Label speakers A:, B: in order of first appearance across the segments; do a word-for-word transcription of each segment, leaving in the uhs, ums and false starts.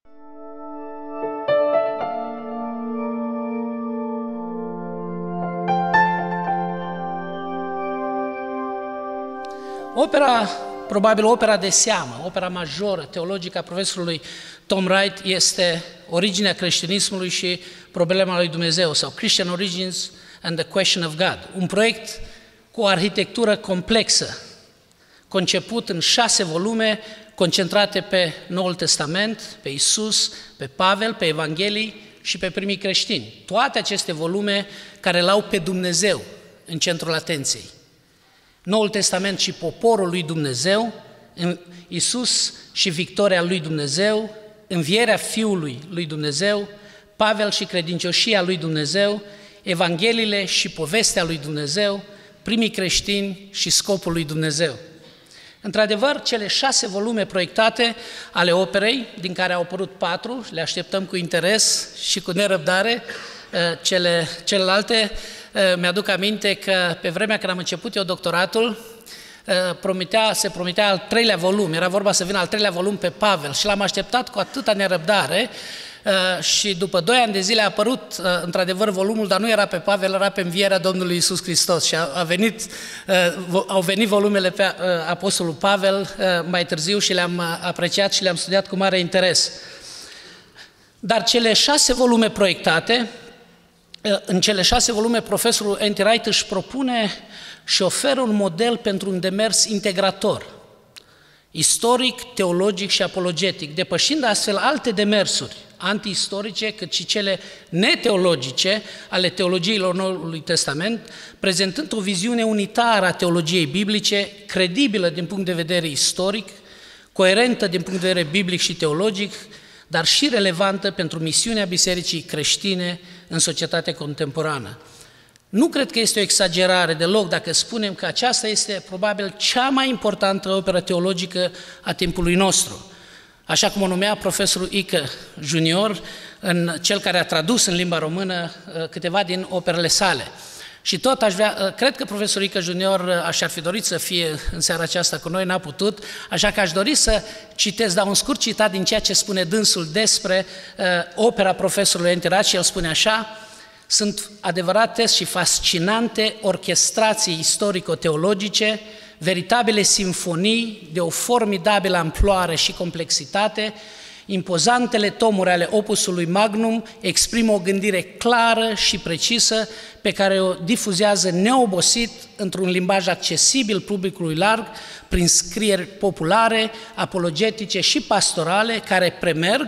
A: Opera, probabil opera de seamă, opera majoră teologică a profesorului Tom Wright este Originea creștinismului și problema lui Dumnezeu, sau Christian Origins and the Question of God, un proiect cu o arhitectură complexă, conceput în șase volume, concentrate pe Noul Testament, pe Isus, pe Pavel, pe Evanghelii și pe primii creștini. Toate aceste volume care l-au pe Dumnezeu în centrul atenției. Noul Testament și poporul lui Dumnezeu, Isus și victoria lui Dumnezeu, învierea Fiului lui Dumnezeu, Pavel și credincioșia lui Dumnezeu, Evangheliile și povestea lui Dumnezeu, primii creștini și scopul lui Dumnezeu. Într-adevăr, cele șase volume proiectate ale operei, din care au apărut patru, le așteptăm cu interes și cu nerăbdare, cele, celelalte. Mi-aduc aminte că pe vremea când am început eu doctoratul, promitea, se promitea al treilea volum, era vorba să vină al treilea volum pe Pavel și l-am așteptat cu atâta nerăbdare și după doi ani de zile a apărut într-adevăr volumul, dar nu era pe Pavel, era pe învierea Domnului Iisus Hristos și a, a venit, au venit volumele pe Apostolul Pavel mai târziu și le-am apreciat și le-am studiat cu mare interes. Dar cele șase volume proiectate, în cele șase volume, profesorul N T Wright își propune și oferă un model pentru un demers integrator, istoric, teologic și apologetic, depășind astfel alte demersuri antiistorice, cât și cele neteologice ale teologiilor Noului Testament, prezentând o viziune unitară a teologiei biblice, credibilă din punct de vedere istoric, coerentă din punct de vedere biblic și teologic, dar și relevantă pentru misiunea bisericii creștine în societatea contemporană. Nu cred că este o exagerare deloc dacă spunem că aceasta este probabil cea mai importantă operă teologică a timpului nostru, așa cum o numea profesorul Ică Junior, în cel care a tradus în limba română câteva din operele sale. Și tot aș vrea, cred că profesorul Ică Junior și-ar fi dorit să fie în seara aceasta cu noi, n-a putut, așa că aș dori să citesc, dau un scurt citat din ceea ce spune dânsul despre uh, opera profesorului N T Wright și el spune așa: sunt adevărate și fascinante orchestrații istorico-teologice, veritabile simfonii de o formidabilă amploare și complexitate. Impozantele tomuri ale opusului magnum exprimă o gândire clară și precisă pe care o difuzează neobosit într-un limbaj accesibil publicului larg, prin scrieri populare, apologetice și pastorale, care premerg,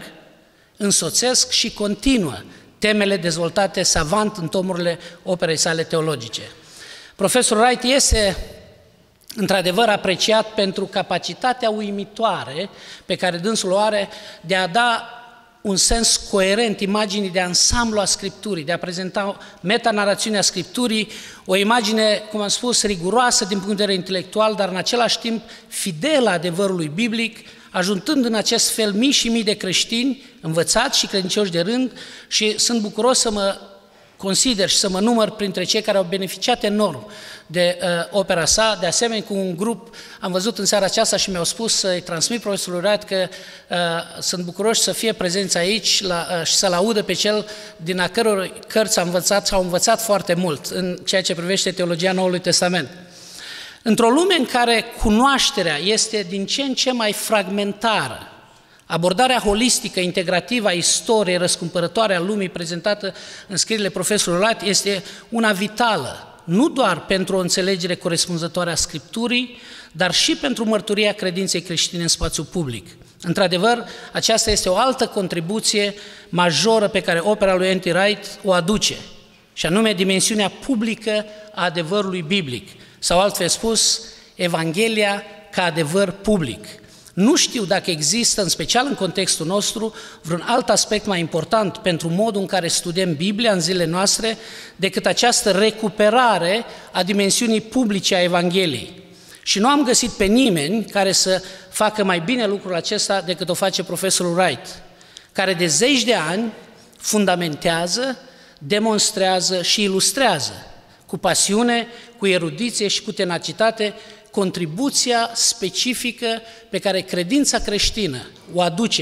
A: însoțesc și continuă temele dezvoltate savant în tomurile operei sale teologice. Profesorul Wright este într-adevăr apreciat pentru capacitatea uimitoare pe care dânsul o are de a da un sens coerent imaginii de ansamblu a Scripturii, de a prezenta metanarațiunea Scripturii, o imagine, cum am spus, riguroasă din punct de vedere intelectual, dar în același timp fidelă adevărului biblic, ajutând în acest fel mii și mii de creștini învățați și credincioși de rând, și sunt bucuros să mă consider și să mă număr printre cei care au beneficiat enorm de uh, opera sa. De asemenea, cu un grup am văzut în seara aceasta și mi-au spus să-i transmit profesorului Wright că uh, sunt bucuroși să fie prezenți aici la, uh, și să-l audă pe cel din a căror cărți am învățat, au învățat foarte mult în ceea ce privește teologia Noului Testament. Într-o lume în care cunoașterea este din ce în ce mai fragmentară, abordarea holistică, integrativă a istoriei răscumpărătoare a lumii prezentată în scrierile profesorului Wright este una vitală, nu doar pentru o înțelegere corespunzătoare a Scripturii, dar și pentru mărturia credinței creștine în spațiu public. Într-adevăr, aceasta este o altă contribuție majoră pe care opera lui N T Wright o aduce, și anume dimensiunea publică a adevărului biblic, sau altfel spus, Evanghelia ca adevăr public. Nu știu dacă există, în special în contextul nostru, vreun alt aspect mai important pentru modul în care studiem Biblia în zilele noastre decât această recuperare a dimensiunii publice a Evangheliei. Și nu am găsit pe nimeni care să facă mai bine lucrul acesta decât o face profesorul Wright, care de zeci de ani fundamentează, demonstrează și ilustrează cu pasiune, cu erudiție și cu tenacitate contribuția specifică pe care credința creștină o aduce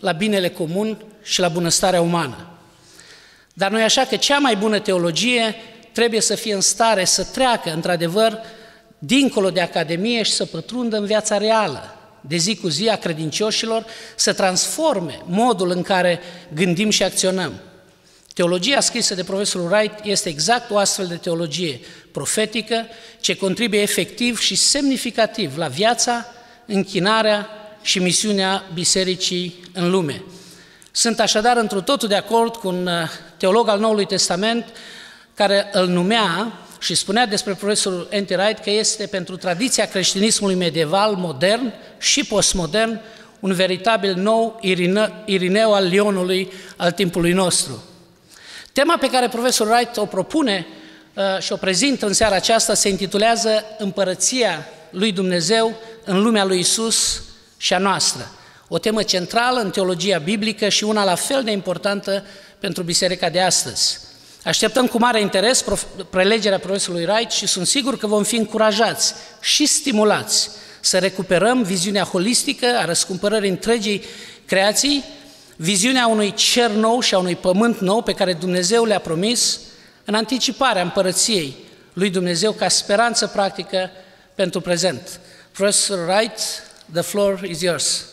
A: la binele comun și la bunăstarea umană. Dar nu e așa că cea mai bună teologie trebuie să fie în stare să treacă, într-adevăr, dincolo de academie și să pătrundă în viața reală, de zi cu zi a credincioșilor, să transforme modul în care gândim și acționăm. Teologia scrisă de profesorul Wright este exact o astfel de teologie profetică, ce contribuie efectiv și semnificativ la viața, închinarea și misiunea bisericii în lume. Sunt așadar întru totul de acord cu un teolog al Noului Testament care îl numea și spunea despre profesorul N T Wright că este pentru tradiția creștinismului medieval, modern și postmodern, un veritabil nou Irineu al Lionului al timpului nostru. Tema pe care profesorul Wright o propune uh, și o prezintă în seara aceasta se intitulează Împărăția lui Dumnezeu în lumea lui Isus și a noastră. O temă centrală în teologia biblică și una la fel de importantă pentru biserica de astăzi. Așteptăm cu mare interes prelegerea profesorului Wright și sunt sigur că vom fi încurajați și stimulați să recuperăm viziunea holistică a răscumpărării întregii creații, viziunea unui cer nou și a unui pământ nou pe care Dumnezeu le-a promis în anticiparea împărăției lui Dumnezeu ca speranță practică pentru prezent. Professor Wright, the floor is yours.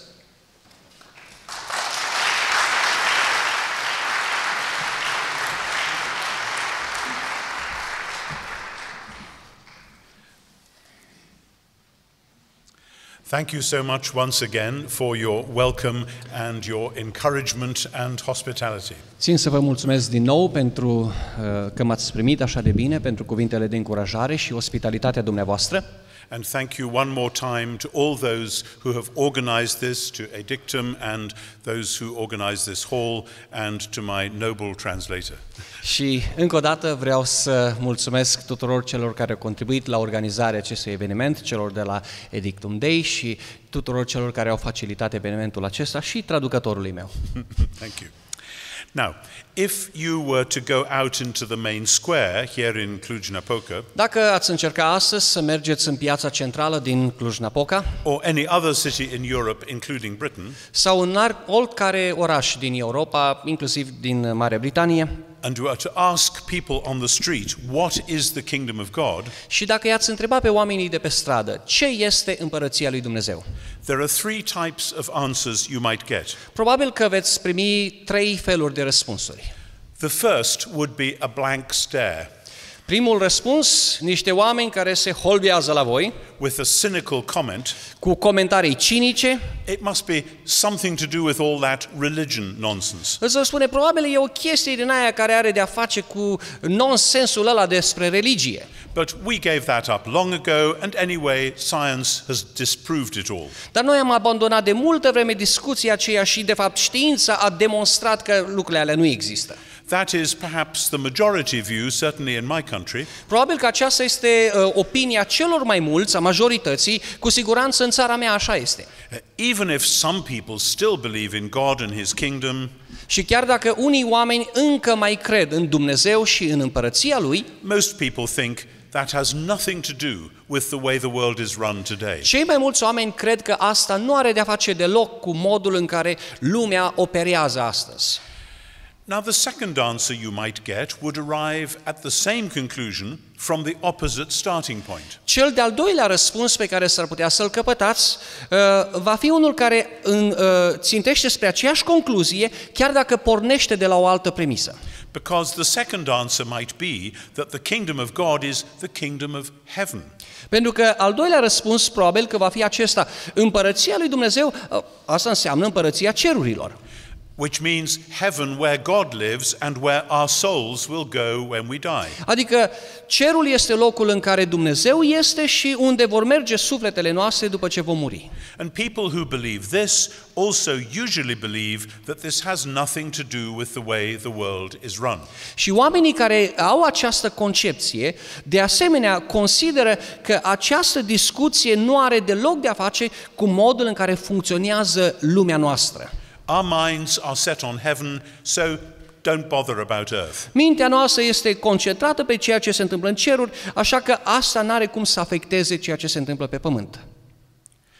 B: Thank you so much once again for your welcome and your encouragement and hospitality.
C: Țin să vă mulțumesc din nou pentru uh, că m-ați primit așa de bine, pentru cuvintele de încurajare și ospitalitatea dumneavoastră.
B: And thank you one more time to all those who have organized this, to Edictum and those who organized this hall, and to my noble translator.
C: Și încă o dată vreau să mulțumesc tuturor celor care au contribuit la organizarea acestui eveniment, celor de la Edictum Dei și tuturor celor care au facilitat evenimentul acesta și traducătorului meu.
B: Thank you. Now, if you were to go out into the main square here in Cluj-Napoca,
C: dacă ați încerca astăzi să mergeți în piața centrală din Cluj-Napoca,
B: or any other city in Europe, including Britain,
C: sau în oricare oraș din Europa, inclusiv din Marea Britanie,
B: and you were to ask people on the street, what is the kingdom of God?
C: Și dacă i-ați întreba pe oamenii de pe stradă, ce este împărăția lui Dumnezeu?
B: There are three types of answers you might get.
C: Probabil că veți primi trei feluri de răspunsuri.
B: The first would be a blank stare.
C: Primul răspuns, niște oameni care se holbează la voi,
B: with a cynical comment,
C: cu comentarii cinice.
B: It must be something to do with all that religion nonsense.
C: Îți vă spune, probabil e o chestie din aia care are de-a face cu nonsensul ăla despre religie.
B: But we gave that up long ago, and anyway, science has disproved it all.
C: Dar noi am abandonat de multă vreme discuția aceea și, de fapt, știința a demonstrat că lucrurile alea nu există.
B: That is perhaps the majority view, certainly in my country.
C: Probabil că aceasta este uh, opinia celor mai mulți, a majorității, cu siguranță în țara mea așa este.
B: Even if some people still believe in God and His kingdom,
C: și chiar dacă unii oameni încă mai cred în Dumnezeu și în împărăția Lui,
B: most people think that has nothing to do with the way the world is run today.
C: Cei mai mulți oameni cred că asta nu are de-a face deloc cu modul în care lumea operează astăzi.
B: Now, the second answer you might get would arrive at the same conclusion from the opposite starting point.
C: Cel de-al doilea răspuns pe care s-ar putea să-l căpătați uh, va fi unul care în, uh, țintește spre aceeași concluzie, chiar dacă pornește de la o altă premisă.
B: Because the second answer might be that the kingdom of God is the kingdom of heaven.
C: Pentru că al doilea răspuns probabil că va fi acesta: împărăția lui Dumnezeu, uh, asta înseamnă împărăția cerurilor.
B: Which means heaven where God lives and where our souls will go when we die.
C: Adică cerul este locul în care Dumnezeu este și unde vor merge sufletele noastre după ce vom muri.
B: And people who believe this also usually believe that this has nothing to do with the way the world is run.
C: Și oamenii care au această concepție, de asemenea, consideră că această discuție nu are deloc de a face cu modul în care funcționează lumea noastră.
B: Our minds are set on heaven, so don't bother about earth.
C: Mintea noastră este concentrată pe ceea ce se întâmplă în ceruri, așa că asta n-are cum să afecteze ceea ce se întâmplă pe pământ.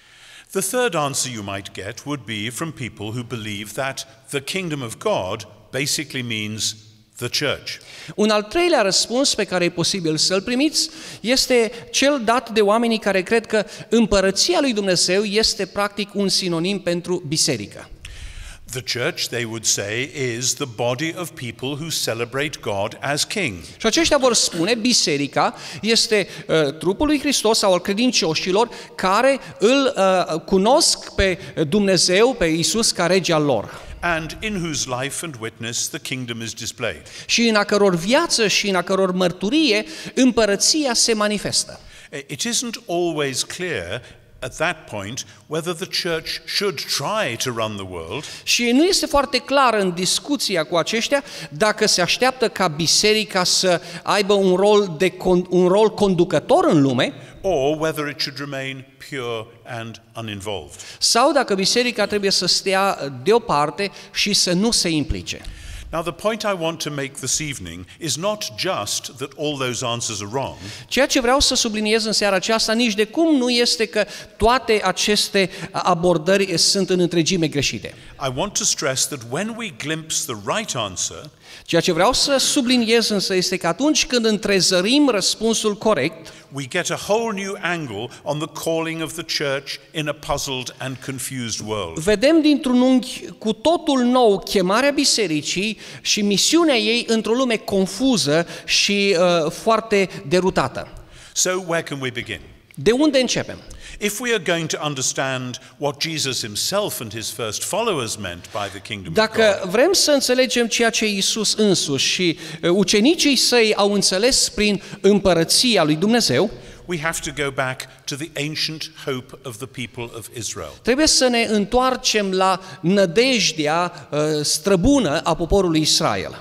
B: The third answer you might get would be from people who believe that the kingdom of God basically means the church.
C: Un al treilea răspuns pe care e posibil să-l primiți este cel dat de oamenii care cred că împărăția lui Dumnezeu este practic un sinonim pentru biserică.
B: The church, they would say, is the body of people who celebrate God as king.
C: Și aceștia vor spune, biserica este uh, trupul lui Hristos sau al credincioșilor care îl uh, cunosc pe Dumnezeu, pe Iisus ca rege al lor.
B: And in whose life and witness the kingdom is displayed.
C: Și în a căror viață și în a căror mărturie împărăția se manifestă.
B: It isn't always clear at that point whether the church should try to run the world.
C: Și nu este foarte clar în discuția cu aceștia dacă se așteaptă ca biserica să aibă un rol, de, un rol conducător în lume,
B: or whether it should remain pure and uninvolved.
C: Sau dacă biserica trebuie să stea deoparte și să nu se implice.
B: Now, the point I want to make this evening is not just that all those answers are wrong.
C: Ceea ce vreau să subliniez în seara aceasta nici de cum nu este că toate aceste abordări sunt în întregime greșite.
B: I want to stress that when we glimpse the right answer,
C: ceea ce vreau să subliniez însă este că atunci când întrezărim răspunsul corect,
B: we get a whole new angle on the calling of the church in a puzzled and confused world.
C: Vedem dintr-un unghi cu totul nou chemarea bisericii și misiunea ei într-o lume confuză și uh, foarte derutată.
B: So where can we begin?
C: De unde începem?
B: If we are going to understand what Jesus himself and his first followers meant by the kingdom of
C: Dacă
B: God,
C: vrem să înțelegem ceea ce Iisus însuși și ucenicii săi au înțeles prin împărăția lui Dumnezeu,
B: we have to go back to the ancient hope of the people of Israel.
C: trebuie să ne întoarcem la nădejdea uh, străbună a poporului Israel.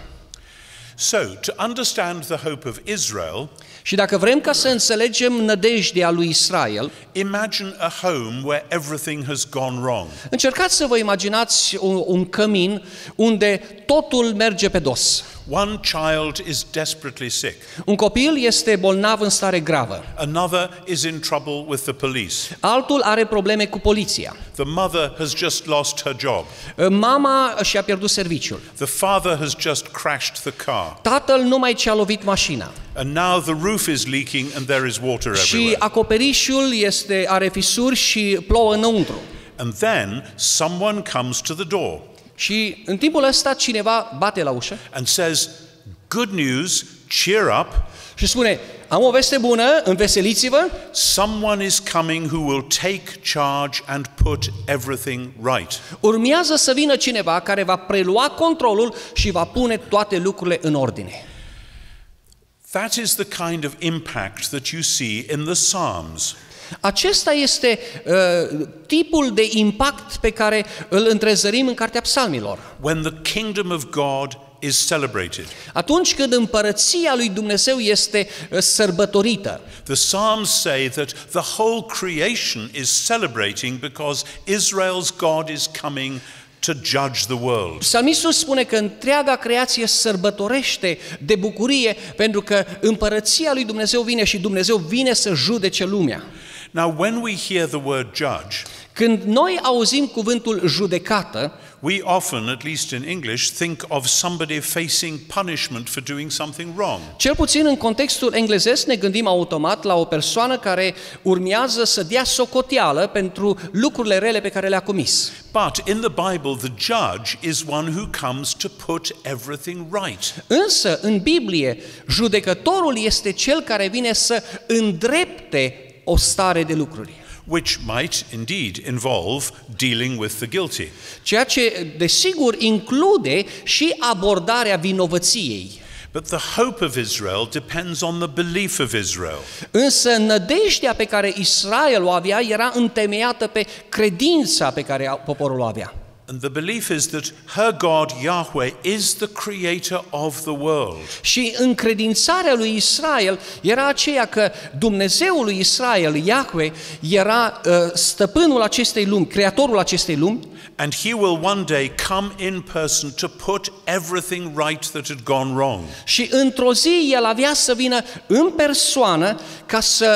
B: So, to understand the hope of Israel,
C: și dacă vrem ca să înțelegem nădejdea lui Israel,
B: imagine a home where everything has gone wrong.
C: Încercați să vă imaginați un, un cămin unde totul merge pe dos.
B: One child is desperately sick.
C: Un copil este bolnav în stare gravă.
B: Another is in trouble with the police.
C: Altul are probleme cu poliția.
B: The mother has just lost her job.
C: Mama și-a pierdut serviciul.
B: The father has just crashed the car.
C: Tatăl numai ce-a lovit mașina.
B: And now the roof is leaking and there is water
C: Și
B: everywhere.
C: acoperișul este, are fisuri și plouă înăuntru.
B: And then someone comes to the door
C: Și în timpul ăsta cineva bate la ușă
B: and says, "Good news, cheer up.
C: și spune, am o veste bună, înveseliți-vă,
B: Someone is coming who will take charge and put everything right."
C: urmează să vină cineva care va prelua controlul și va pune toate lucrurile în ordine.
B: That is the kind of impact that you see in the Psalms.
C: Acesta este uh, tipul de impact pe care îl întrezărim în Cartea Psalmilor.
B: When the kingdom of God is celebrated.
C: Atunci când împărăția lui Dumnezeu este uh, sărbătorită.
B: The Psalms say that the whole creation is celebrating because Israel's God is coming to judge the world.
C: Psalmistul spune că întreaga creație sărbătorește de bucurie pentru că împărăția lui Dumnezeu vine și Dumnezeu vine să judece lumea.
B: Now, when we hear the word judge,
C: Când noi auzim cuvântul judecată,
B: we often, at least in English, think of somebody facing punishment for doing something wrong.
C: cel puțin în contextul englezesc ne gândim automat la o persoană care urmează să dea socoteală pentru lucrurile rele pe care le-a comis.
B: But in the Bible, the judge is one who comes to put everything right.
C: Însă, în Biblie, judecătorul este cel care vine să îndrepte o stare de lucruri.
B: Which might indeed involve dealing with the guilty.
C: Ceea ce, desigur, include și abordarea vinovăției.
B: But the hope of Israel depends on the belief of Israel.
C: Însă nădejdea pe care Israel o avea era întemeiată pe credința pe care poporul o avea.
B: And the belief is that her God, Yahweh, is the creator of the world.
C: Și încredințarea lui Israel era aceea că Dumnezeul lui Israel, Yahweh, era uh, stăpânul acestei lumi, creatorul acestei lumi.
B: And he will one day come in person to put everything right that had gone wrong.
C: Și într-o zi el avea să vină în persoană ca să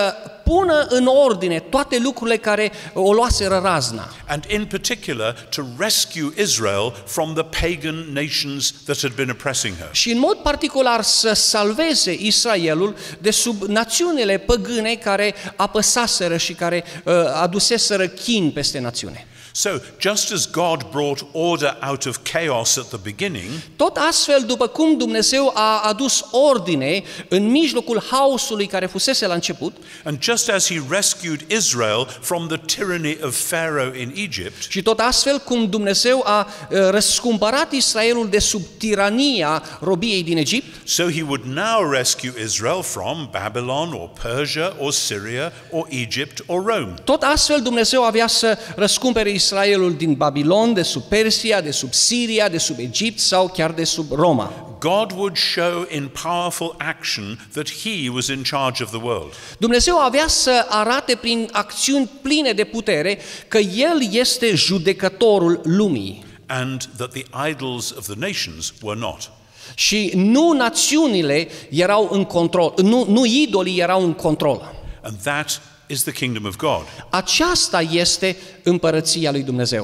C: pună în ordine toate lucrurile care o luaseră razna.
B: And in particular, to rescue Israel from the pagan nations that had been oppressing her.
C: Și în mod particular să salveze Israelul de sub națiunile păgâne care apăsaseră și care uh, aduseseră chin peste națiune.
B: So, just as God brought order out of chaos at the beginning,
C: tot astfel, după cum Dumnezeu a adus ordine în mijlocul haosului care fusese la început,
B: and just as he rescued Israel from the tyranny of Pharaoh in Egypt,
C: și tot astfel cum Dumnezeu a răscumpărat Israelul de sub tirania robiei din Egipt,
B: so he would now rescue Israel from Babylon or Persia or Syria or Egypt or Rome.
C: tot astfel Dumnezeu avea să răscumpere Israelul din Babilon, de sub Persia, de sub Siria, de sub Egipt sau chiar de sub Roma.
B: God would show in powerful action that he was in charge of the world.
C: Dumnezeu avea să arate prin acțiuni pline de putere că El este judecătorul lumii.
B: And that the idols of the nations were not.
C: Și nu națiunile erau în control, nu, nu idolii erau în control.
B: And that is the kingdom of God.
C: Aceasta este împărăția lui Dumnezeu.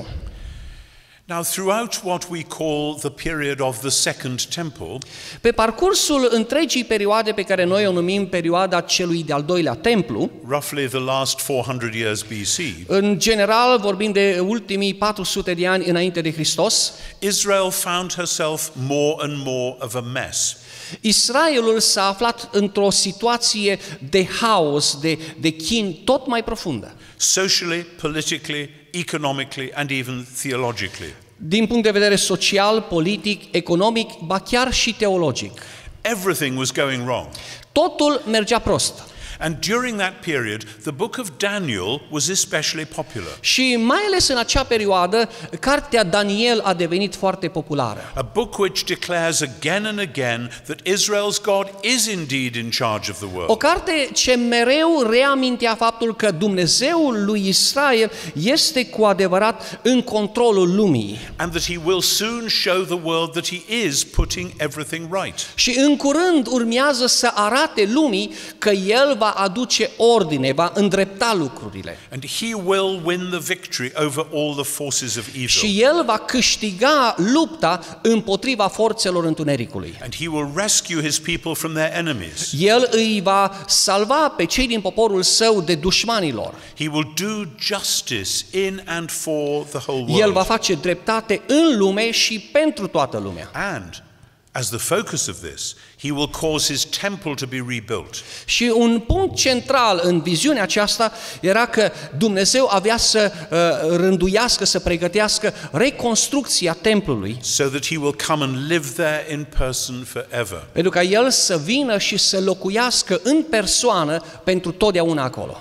B: Now, throughout what we call the period of the Second Temple,
C: pe parcursul întregii perioade pe care noi o numim perioada celui de-al doilea templu,
B: roughly the last four hundred years B C,
C: în general vorbim de ultimii patru sute de ani înainte de Hristos,
B: Israel found herself more and more of a mess.
C: Israelul s-a aflat într-o situație de haos, de, de chin tot mai profundă.
B: Socially, politically, economically and even theologically.
C: Din punct de vedere social, politic, economic, ba chiar și teologic.
B: Everything was going wrong.
C: Totul mergea prost.
B: And during that period, the book of Daniel was especially popular.
C: Și mai ales în acea perioadă, cartea Daniel a devenit foarte populară.
B: A book which declares again and again that Israel's God is indeed in charge of the world.
C: O carte ce mereu reamintea faptul că Dumnezeul lui Israel este cu adevărat în controlul lumii.
B: And that he will soon show the world that he is putting everything right.
C: Și în curând urmează să arate lumii că el va aduce ordine, va îndrepta lucrurile.
B: And he will win the victory over all the forces of evil.
C: Și el va câștiga lupta împotriva forțelor întunericului.
B: And he will rescue his people from their enemies.
C: El îi va salva pe cei din poporul său de dușmanilor.
B: He will do justice in and for the whole world.
C: El va face dreptate în lume și pentru toată lumea.
B: And as the focus of this, he will cause his temple to be rebuilt.
C: Și un punct central în viziunea aceasta era că Dumnezeu avea să uh, rânduiască, să pregătească reconstrucția templului.
B: So that he will come and live there in person forever.
C: Pentru ca el să vină și să locuiască în persoană pentru totdeauna acolo.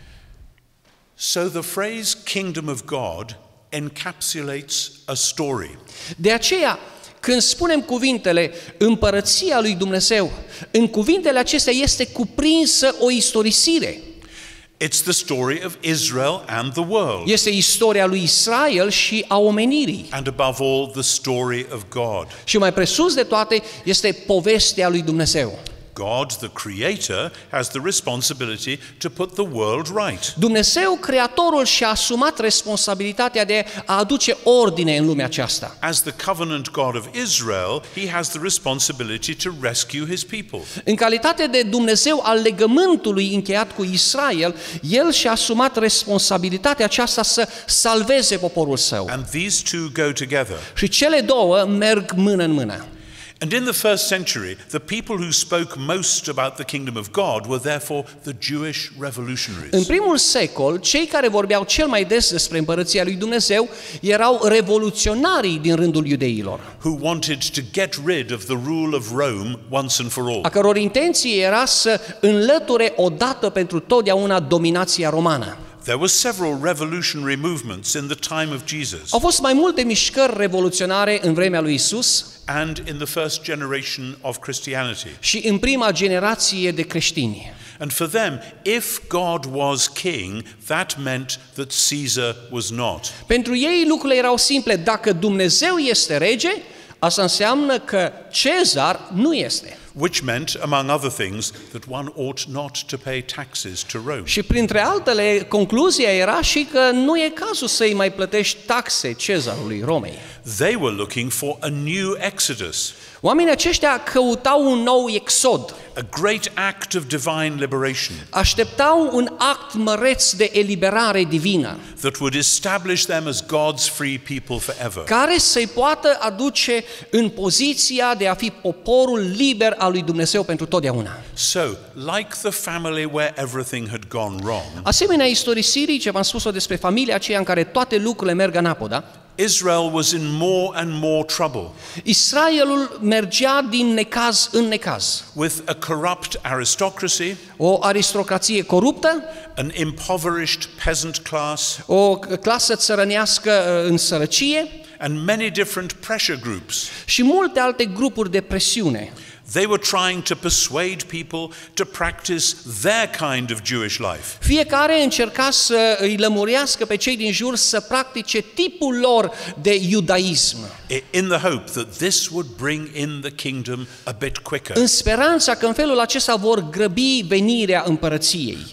B: So the phrase kingdom of God encapsulates a story.
C: De aceea, când spunem cuvintele împărăția lui Dumnezeu, în cuvintele acestea este cuprinsă o istorisire.
B: It's the story of Israel and the world.
C: Este istoria lui Israel și a omenirii.
B: And above all, the story of God.
C: Și mai presus de toate, este povestea lui Dumnezeu.
B: God, the creator, has the responsibility to put the world right.
C: Dumnezeu, creatorul, și-a asumat responsabilitatea de a aduce ordine în lumea aceasta.
B: As the covenant God of Israel, he has the responsibility to rescue his people.
C: În calitate de Dumnezeu al legământului încheiat cu Israel, el și-a asumat responsabilitatea aceasta să salveze poporul său.
B: And these two go together.
C: Și cele două merg mână în mână.
B: And in the first century, the people who spoke most about the kingdom of God were therefore the Jewish revolutionaries.
C: În primul secol, cei care vorbeau cel mai des despre împărăția lui Dumnezeu erau revoluționarii din rândul iudeilor,
B: who wanted to get rid of the rule of Rome once and for all.
C: a căror intenție era să înlăture odată pentru totdeauna dominația romană.
B: There were several revolutionary movements in the time of Jesus.
C: Au fost mai multe mișcări revoluționare în vremea lui Isus
B: And in the first generation of Christianity.
C: și în prima generație de creștini.
B: And for them, if God was king, that meant that Caesar was not.
C: Pentru ei lucrurile erau simple. Dacă Dumnezeu este rege, Asta înseamnă că Cezar nu este.
B: Which meant, among other things, that one ought not to pay taxes to Rome.
C: Și printre altele, concluzia era și că nu e cazul să-i mai plătești taxe Cezarului Romei.
B: They were looking for a new exodus,
C: Oamenii aceștia căutau un nou exod,
B: a great act of divine liberation
C: așteptau un act măreț de eliberare divină,
B: that would establish them as God's free people forever.
C: care să-i poată aduce în poziția de a fi poporul liber al lui Dumnezeu pentru totdeauna.
B: So, like the family where everything had gone wrong,
C: Asemenea istorisirii, ce v-am spus-o despre familia aceea în care toate lucrurile merg anapoda,
B: Israel was in more and more trouble
C: Israelul mergea din necaz în necaz.
B: with a corrupt aristocracy,
C: O aristocrație coruptă,
B: an impoverished peasant class,
C: o clasă țărănească în sărăcie
B: and many different pressure groups.
C: și multe alte grupuri de presiune.
B: They were trying to persuade people to practice their kind of Jewish life.
C: Fiecare încerca să îi lămurească pe cei din jur să practice tipul lor de iudaism,
B: In the hope that this would bring in the kingdom a bit quicker.
C: în speranța că în felul acesta vor grăbi venirea împărăției.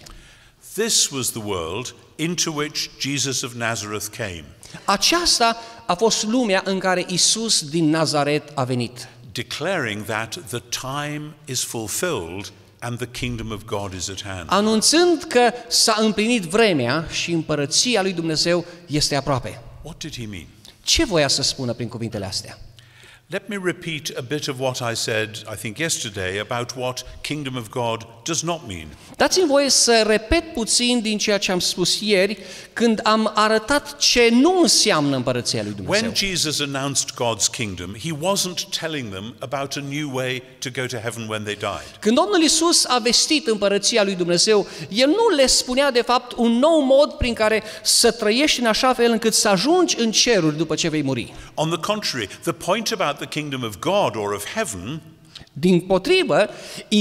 B: This was the world into which Jesus of Nazareth came,
C: Aceasta a fost lumea în care Isus din Nazaret a venit,
B: declaring that the time is fulfilled and the kingdom of God is at hand.
C: anunțând că s-a împlinit vremea și împărăția lui Dumnezeu este aproape.
B: What did he mean?
C: Ce voia să spună prin cuvintele astea?
B: Let me repeat a bit of what I said, I think yesterday, about what kingdom of God does not mean.
C: Dați-mi voie să repet puțin din ceea ce am spus ieri când am arătat ce nu înseamnă împărăția lui Dumnezeu.
B: When Jesus announced God's kingdom, he wasn't telling them about a new way to go to heaven when they died.
C: Când Domnul Iisus a vestit împărăția lui Dumnezeu, El nu le spunea de fapt un nou mod prin care să trăiești în așa fel încât să ajungi în ceruri după ce vei muri.
B: On the contrary, the point about the kingdom of God or of heaven
C: Dimpotrivă,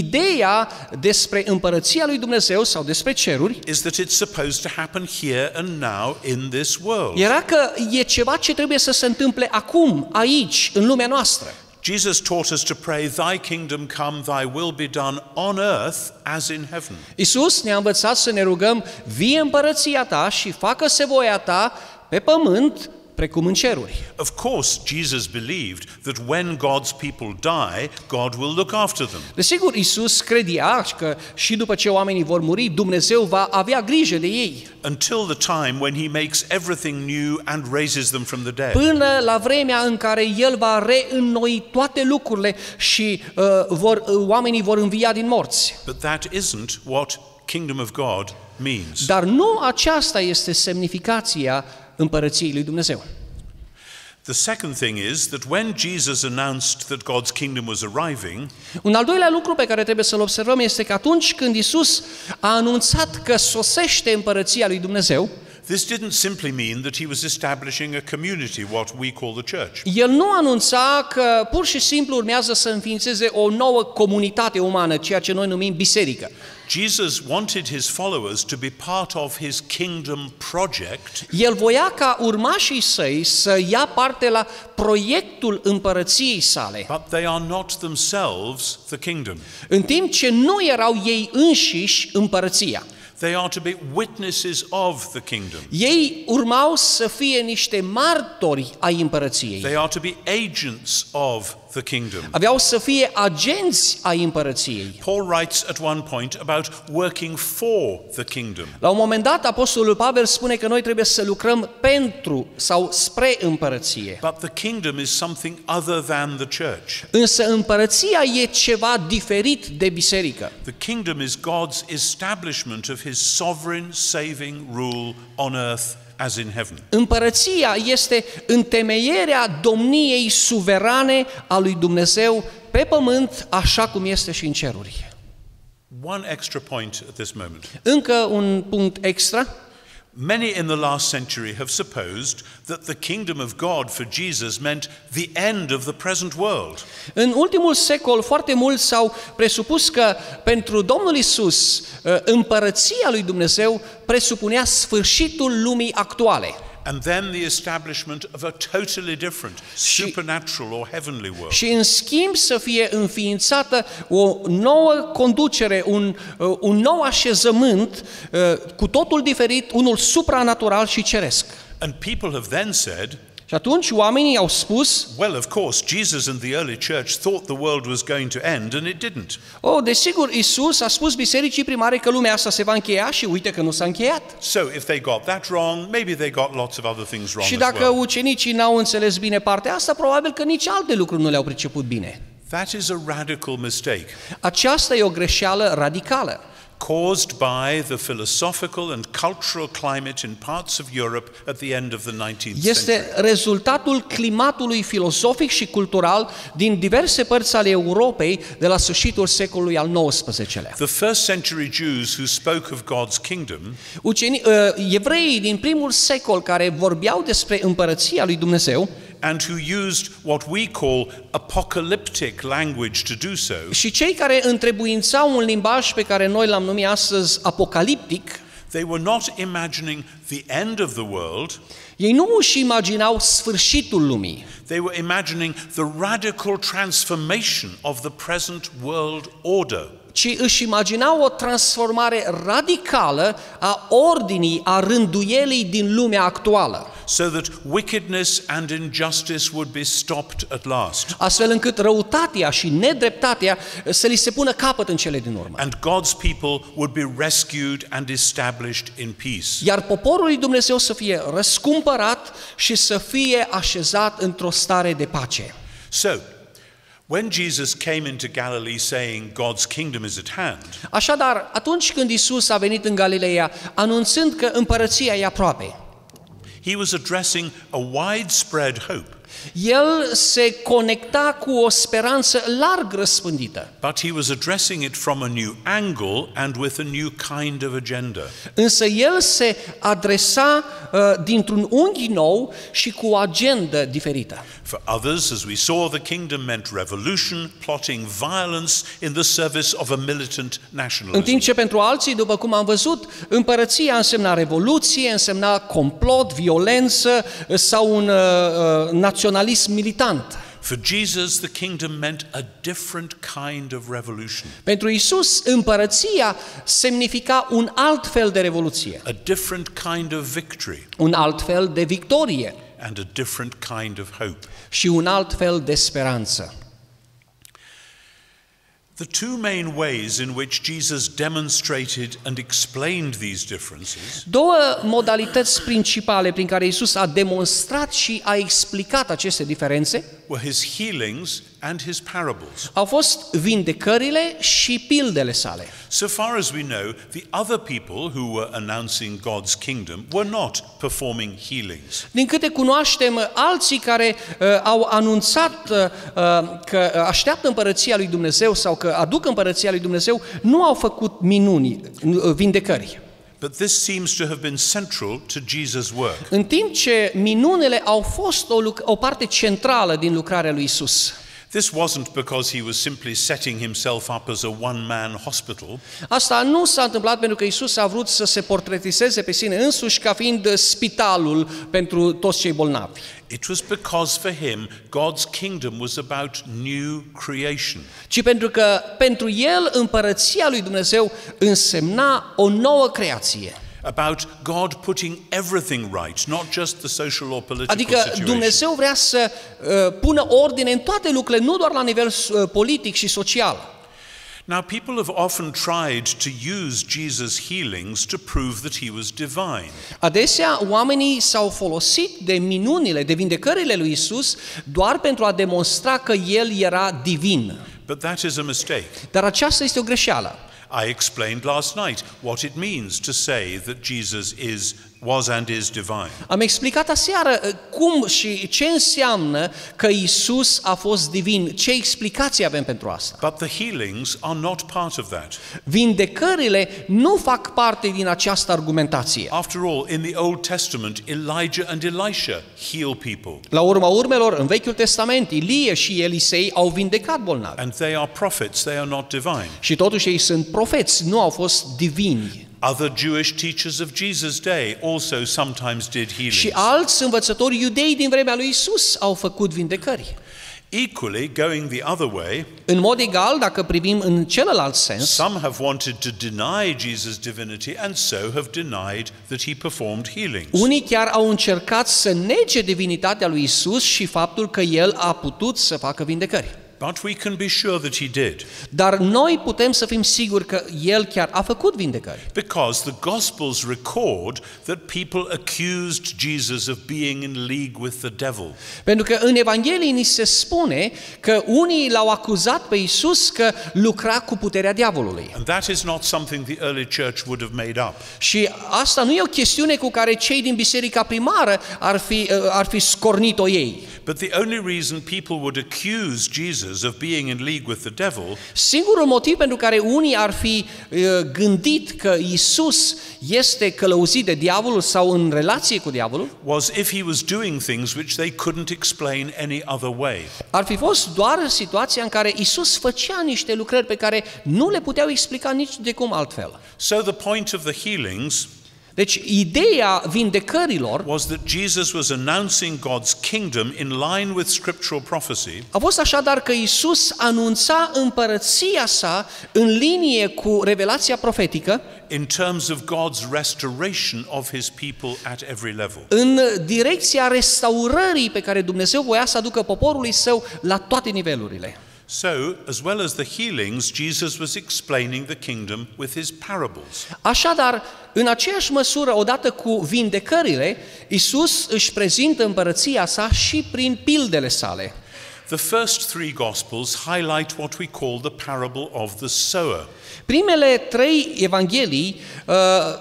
C: ideea despre împărăția lui Dumnezeu sau despre ceruri
B: is that it's supposed to happen here and now in this world.
C: era că e ceva ce trebuie să se întâmple acum, aici, în lumea noastră.
B: Jesus taught us to pray, thy kingdom come, thy will be done on earth as in heaven.
C: Iisus ne-a învățat să ne rugăm, vie împărăția ta și facă-se voia ta pe pământ precum în ceruri.
B: Of course, Jesus believed that when God's people die, God will look after them.
C: Desigur, Iisus credea că și după ce oamenii vor muri, Dumnezeu va avea grijă de ei.
B: Until the time when he makes everything new and raises them from the dead.
C: Până la vremea în care El va reînnoi toate lucrurile și uh, vor, uh, oamenii vor învia din morți.
B: But that isn't what kingdom of God means.
C: Dar nu aceasta este semnificația împărăției lui Dumnezeu.
B: The second thing is that when Jesus announced that God's kingdom was arriving,
C: Un al doilea lucru pe care trebuie să-l observăm este că atunci când Iisus a anunțat că sosește împărăția lui Dumnezeu,
B: this didn't simply mean that he was establishing a community, what we call the church.
C: El nu anunța că pur și simplu urmează să înființeze o nouă comunitate umană, ceea ce noi numim biserică.
B: Jesus wanted his followers to be part of his kingdom project.
C: El voia ca urmașii săi să ia parte la proiectul împărăției sale,
B: But they are not themselves the kingdom.
C: în timp ce nu erau ei înșiși împărăția.
B: They are to be witnesses of the kingdom.
C: Ei urmau să fie niște martori ai împărăției.
B: They are to be agents of the kingdom.
C: Aveau să fie agenți ai împărăției.
B: Paul writes at one point about working for the kingdom.
C: La un moment dat, apostolul Pavel spune că noi trebuie să lucrăm pentru sau spre împărăție.
B: But the kingdom is something other than the church.
C: Însă împărăția e ceva diferit de biserică.
B: The kingdom is God's establishment of his sovereign saving rule on earth as in heaven.
C: Împărăția este întemeierea domniei suverane a lui Dumnezeu pe pământ, așa cum este și în ceruri.
B: One extra point at this moment.
C: Încă un punct extra.
B: Many in the last century have supposed that the kingdom of God for Jesus meant the end of the present world.
C: În ultimul secol, foarte mulți s-au presupus că pentru Domnul Isus împărăția lui Dumnezeu presupunea sfârșitul lumii actuale.
B: And then the establishment of a totally different, supernatural or heavenly world.
C: Și în schimb să fie înființată o nouă conducere, un, un nou așezământ cu totul diferit, unul supranatural și ceresc.
B: And people have then said,
C: și atunci oamenii au spus,
B: well, of course, Jesus and the early church thought the world was going to end and it didn't.
C: Oh, desigur, Isus a spus bisericii primare că lumea asta se va încheia și uite că nu s-a încheiat.
B: So if they got that wrong, maybe they got lots of other things wrong
C: Și
B: as
C: dacă
B: well.
C: ucenicii n-au înțeles bine partea asta, probabil că nici alte lucruri nu le-au priceput bine.
B: That is a radical mistake.
C: Aceasta e o greșeală radicală,
B: caused by the philosophical and cultural climate in parts of Europe at the end of the nineteenth
C: este
B: century.
C: rezultatul climatului filozofic și cultural din diverse părți ale Europei de la sfârșitul secolului al nouăsprezecelea.
B: The first century Jews who spoke of God's kingdom
C: Uceni, uh, evreii din primul secol care vorbeau despre împărăția lui Dumnezeu
B: and who used what we call apocalyptic language to do so,
C: și cei care întrebuințau un limbaj pe care noi l-am numit astăzi apocaliptic,
B: they were not imagining the end of the world,
C: ei nu își imaginau sfârșitul lumii,
B: they were imagining the radical transformation of the present world order.
C: ci își imaginau o transformare radicală a ordinii, a rânduielii din lumea actuală,
B: so that wickedness and injustice would be stopped at last.
C: astfel încât răutatea și nedreptatea să li se pună capăt în cele din urmă.
B: And God's people would be rescued and established in peace.
C: Iar poporul lui Dumnezeu să fie răscumpărat și să fie așezat într-o stare de pace.
B: So, when Jesus came into Galilee saying God's kingdom is at hand,
C: Așadar, atunci când Isus a venit în Galileea, anunțând că împărăția e aproape,
B: he was addressing a widespread hope.
C: el se conecta cu o speranță larg răspândită.
B: But he was addressing it from a new angle and with a new kind of agenda.
C: Însă el se adresa uh, dintr-un unghi nou și cu o agendă diferită.
B: For others, as we saw, the kingdom meant revolution, plotting violence in the service of a militant
C: În
B: nationalism.
C: timp ce pentru alții, după cum am văzut, împărăția însemna revoluție, însemna complot, violență sau un uh, naționalism militant.
B: For Jesus, the kingdom meant a different kind of revolution,
C: Pentru Isus, împărăția semnifica un alt fel de revoluție,
B: a different kind of victory,
C: un alt fel de victorie
B: and a different kind of hope.
C: și un alt fel de speranță.
B: The two main ways in which Jesus demonstrated and explained these differences
C: Două modalități principale prin care Isus a demonstrat și a explicat aceste diferențe
B: were his healings and his parables.
C: au fost vindecările și pildele sale.
B: So far as we know, the other people who were announcing God's kingdom were not performing healings.
C: Din câte cunoaștem, alții care uh, au anunțat uh, că așteaptă împărăția lui Dumnezeu sau că aduc împărăția lui Dumnezeu, nu au făcut minuni, uh, vindecări.
B: But this seems to have been central to Jesus' work.
C: În timp ce minunile au fost o, luc- o parte centrală din lucrarea lui Isus.
B: This wasn't because he was simply setting himself up as a one-man hospital.
C: Asta nu s-a întâmplat pentru că Isus a vrut să se portretizeze pe sine însuși ca fiind spitalul pentru toți cei bolnavi,
B: It was because for him, God's kingdom was about new creation.
C: ci pentru că pentru el împărăția lui Dumnezeu însemna o nouă creație.
B: About God putting everything right, not just the social or political
C: Adică
B: situation.
C: Dumnezeu vrea să uh, pună ordine în toate lucrurile, nu doar la nivel uh, politic și social.
B: Now, people have often tried to use Jesus' healings to prove that he was divine.
C: Adesea oamenii s-au folosit de minunile, de vindecările lui Isus doar pentru a demonstra că el era divin.
B: But that is a mistake.
C: Dar aceasta este o greșeală.
B: I explained last night what it means to say that Jesus is, was and is divine.
C: Am explicat aseară cum și ce înseamnă că Isus a fost divin, ce explicații avem pentru asta.
B: But the healings are not part of that.
C: Vindecările nu fac parte din această argumentație.
B: After all, in the Old Testament, Elijah and Elisha heal people.
C: La urma urmelor, în Vechiul Testament, Ilie și Elisei au vindecat bolnavi.
B: And they are prophets, they are not divine.
C: Și totuși ei sunt profeți, nu au fost divini.
B: Other Jewish teachers of Jesus' day also sometimes did healings.
C: Și alți învățători iudei din vremea lui Isus au făcut vindecări.
B: Equally, going the other way,
C: În mod egal, dacă privim în celălalt sens,
B: some have wanted to deny Jesus' divinity and so have denied that he performed healings.
C: unii chiar au încercat să nege divinitatea lui Isus și faptul că el a putut să facă vindecări.
B: But we can be sure that he did,
C: Dar noi putem să fim siguri că el chiar a făcut vindecări.
B: because the Gospels record that people accused Jesus of being in league with the devil.
C: Pentru că în Evanghelii ni se spune că unii l-au acuzat pe Isus că lucra cu puterea diavolului.
B: And that is not something the early church would have made up.
C: Și asta nu e o chestiune cu care cei din biserica primară ar fi, ar fi scornit-o ei.
B: But the only reason people would accuse Jesus of being in league with the devil
C: Singurul motiv pentru care unii ar fi uh, gândit că Isus este călăuzit de diavolul sau în relație cu diavolul,
B: was if he was doing things which they couldn't explain any other way.
C: ar fi fost doar situația în care Isus făcea niște lucrări pe care nu le puteau explica nici de cum altfel.
B: So the point of the healings
C: Deci ideea vindecărilor
B: was that Jesus was announcing God's kingdom in line with scriptural prophecy,
C: a fost așadar că Isus anunța împărăția sa în linie cu revelația profetică,
B: in terms of God's restoration of his people at every level.
C: în direcția restaurării pe care Dumnezeu voia să aducă poporului său la toate nivelurile.
B: So, as well as the healings, Jesus was explaining the kingdom with his parables.
C: Așadar, în aceeași măsură, odată cu vindecările, Isus își prezintă împărăția sa și prin pildele sale.
B: The first three Gospels highlight what we call the parable of the sower.
C: Primele trei evanghelii uh,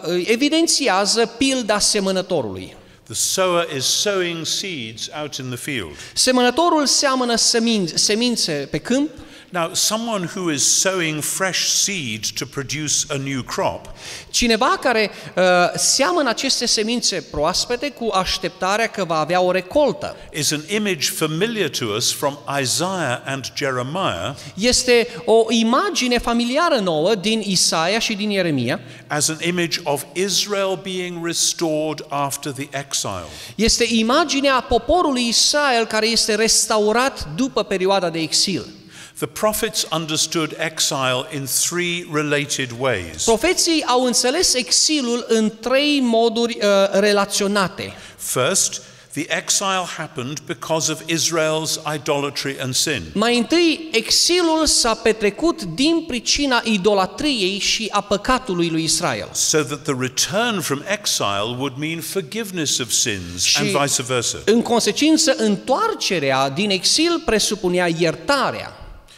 C: evidențiază pilda semănătorului.
B: The sower is sowing seeds out in the field.
C: Semănătorul seamănă semințe, semințe pe câmp.
B: Now, someone who is sowing fresh seed to produce a new crop
C: Cineva care uh, seamănă aceste semințe proaspete cu așteptarea că va avea o recoltă.
B: is an image familiar to us from Isaiah and Jeremiah
C: Este o imagine familiară nouă din Isaia și din Ieremia.
B: as an image of Israel being restored after the exile.
C: Este imaginea poporului Israel care este restaurat după perioada de exil.
B: The prophets understood exile in three related ways.
C: Profeții au înțeles exilul în trei moduri uh, relaționate.
B: First, the exile happened because of Israel's idolatry and sin.
C: Mai întâi, exilul s-a petrecut din pricina idolatriei și a păcatului lui Israel.
B: So that the return from exile would mean forgiveness of sins
C: Și,
B: and vice versa.
C: în consecință, întoarcerea din exil presupunea iertarea.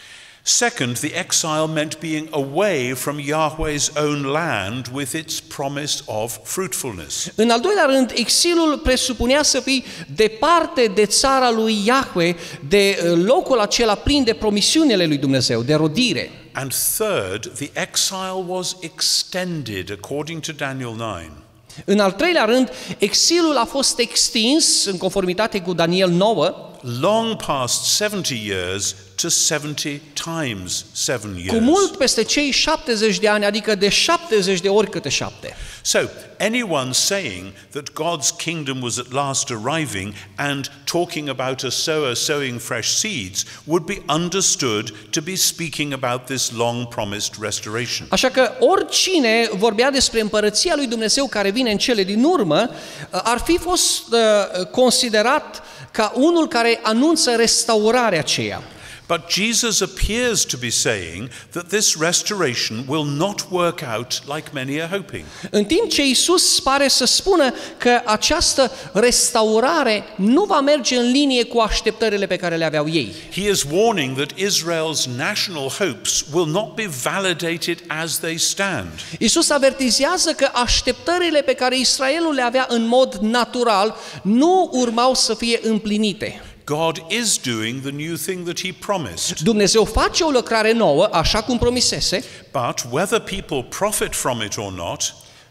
B: Second, the exile meant being away from Yahweh's own land with its promise of fruitfulness.
C: În al doilea rând, exilul presupunea să fii departe de țara lui Iahve, de locul acela plin de promisiunile lui Dumnezeu, de rodire.
B: And third, the exile was extended according to Daniel nine.
C: În al treilea rând, exilul a fost extins, în conformitate cu Daniel nouă,
B: long past seventy years to seventy times seven years.
C: cu mult peste cei șaptezeci de ani, adică de șaptezeci de ori câte șapte.
B: So, anyone saying that God's kingdom was at last arriving and talking about a sower sowing fresh seeds would be understood to be speaking about this long promised restoration.
C: Așa că oricine vorbea despre împărăția lui Dumnezeu care vine în cele din urmă, ar fi fost uh, considerat ca unul care anunță restaurarea aceea.
B: But Jesus appears to be saying that this restoration will not work out like many are hoping.
C: În timp ce Iisus pare să spună că această restaurare nu va merge în linie cu așteptările pe care le aveau ei.
B: He is warning that Israel's national hopes will not be validated as they stand.
C: Iisus avertizează că așteptările pe care Israelul le avea în mod natural nu urmau să fie împlinite.
B: God is doing the new thing that he promised.
C: Dumnezeu face o lucrare nouă, așa cum promisese,
B: But whether people profit from it or not,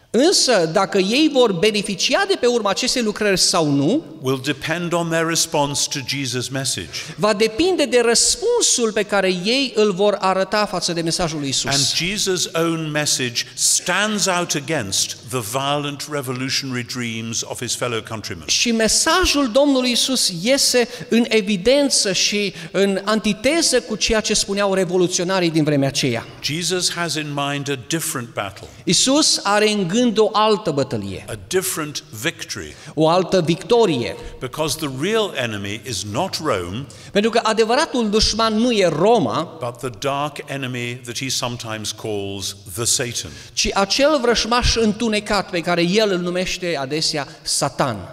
C: Însă, dacă ei vor beneficia de pe urma acestei lucrări sau nu,
B: will depend on their response to Jesus' message.
C: va depinde de răspunsul pe care ei îl vor arăta față de mesajul lui Isus.
B: And Jesus' own message stands out against the violent revolutionary dreams of his fellow countrymen.
C: Și mesajul Domnului Isus iese în evidență și în antiteză cu ceea ce spuneau revoluționarii din vremea aceea.
B: Jesus has in mind a different battle,
C: Isus are în gând o altă bătălie,
B: a different victory,
C: o altă victorie,
B: because the real enemy is not Rome,
C: pentru că adevăratul dușman nu e Roma,
B: but the dark enemy that he sometimes calls the Satan.
C: ci acel vrăjmaș întunecat pe care el îl numește adesea Satan.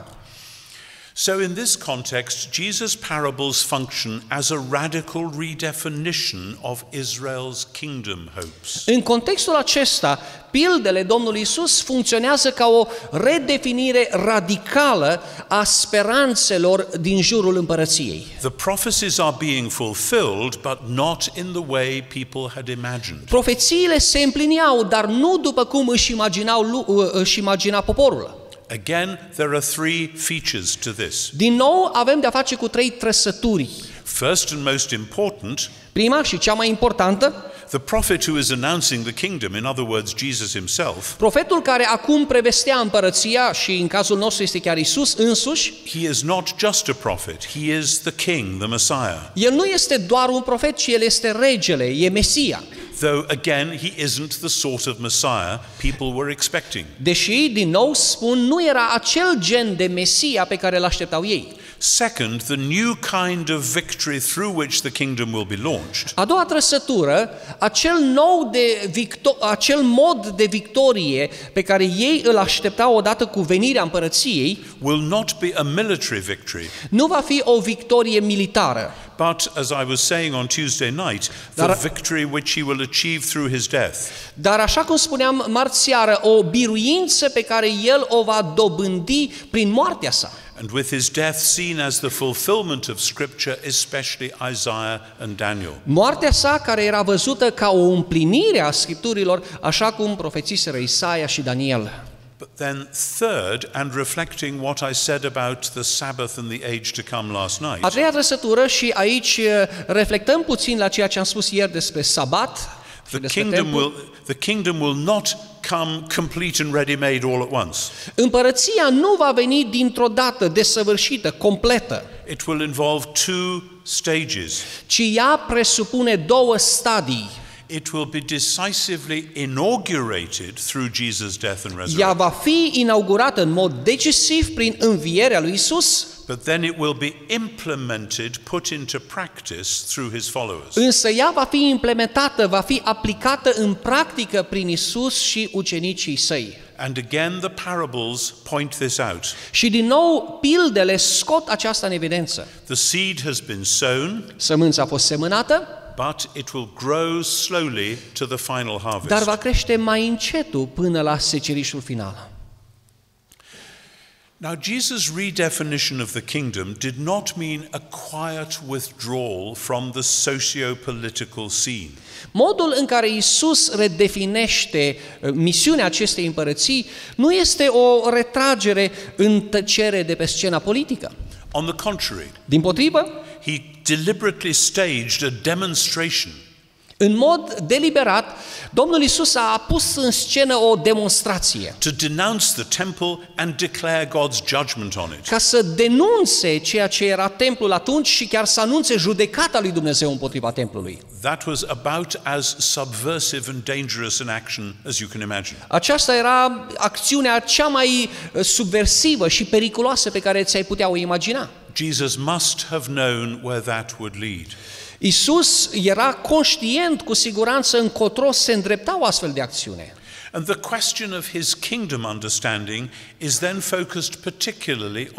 B: So in this context, Jesus' parables function as a radical redefinition of Israel's kingdom hopes.
C: În contextul acesta, pildele Domnului Isus funcționează ca o redefinire radicală a speranțelor din jurul împărăției.
B: The prophecies are being fulfilled, but not in the way people had imagined.
C: Profețiile se împlineau, dar nu după cum își imaginau lu- își imagina poporul.
B: Again, there are three features to this.
C: Din nou avem de-a face cu trei trăsături.
B: First and most important,
C: Prima și cea mai importantă,
B: the prophet who is announcing the kingdom, in other words, Jesus himself,
C: profetul care acum prevestea împărăția și în cazul nostru este chiar Isus însuși,
B: he is not just a prophet, he is the king, the Messiah.
C: el nu este doar un profet, ci el este regele, e Mesia.
B: Though, again, he isn't the sort of Messiah people were expecting.
C: Deși, din nou spun, nu era acel gen de Mesia pe care îl așteptau ei.
B: Second, the new kind of victory through which the kingdom will be launched
C: A doua trăsătură, acel nou de victo- acel mod de victorie pe care ei îl așteptau odată cu venirea împărăției,
B: will not be a military victory,
C: nu va fi o victorie militară,
B: but, as I was saying on Tuesday night, the
C: Dar-
B: victory which he will achieve through his death.
C: dar așa cum spuneam marți seară, o biruință pe care el o va dobândi prin moartea sa.
B: And with his death seen as the fulfillment of Scripture, especially Isaiah and Daniel.
C: Moartea sa care era văzută ca o împlinire a Scripturilor, așa cum profetiseră Isaia și Daniel.
B: But then third, and reflecting what I said about the Sabbath and the age to come last
C: A
B: night,
C: treia trăsătură, și aici reflectăm puțin la ceea ce am spus ieri despre sabat și
B: the
C: despre
B: kingdom
C: templu.
B: will, the kingdom will not come complete and ready-made all at once.
C: Împărăția nu va veni dintr-o dată, desăvârșită, completă,
B: It will involve two stages.
C: ci ea presupune două stadii.
B: It will be decisively inaugurated through Jesus' death and
C: Ea
B: resurrection.
C: va fi inaugurată în mod decisiv prin învierea lui Isus,
B: But then it will be implemented, put into practice through his followers.
C: însă ea va fi implementată, va fi aplicată în practică prin Isus și ucenicii săi.
B: And again, the parables point this out.
C: Și din nou, pildele scot aceasta în evidență.
B: The seed has been sown,
C: Sămânța a fost semănată,
B: but it will grow slowly to the final
C: dar
B: harvest.
C: va crește mai încetul până la secerișul final.
B: Now, Jesus' redefinition of the kingdom did not mean a quiet withdrawal from the socio-political scene.
C: Modul în care Isus redefinește uh, misiunea acestei împărății nu este o retragere în tăcere de pe scena politică.
B: On the contrary,
C: Dimpotrivă,
B: he deliberately staged a demonstration
C: în mod deliberat, Domnul Isus a pus în scenă o demonstrație
B: to denounce the temple and declare God's judgment on it.
C: ca să denunțe ceea ce era templul atunci și chiar să anunțe judecata lui Dumnezeu împotriva templului.
B: That was about as subversive and dangerous an action as you can imagine.
C: Aceasta era acțiunea cea mai uh, subversivă și periculoasă pe care ți-ai putea o imagina.
B: Jesus must have known where that would lead.
C: Isus era conștient cu siguranță încotro se îndrepta o astfel de acțiune.
B: And the question of his kingdom understanding is then focused particularly on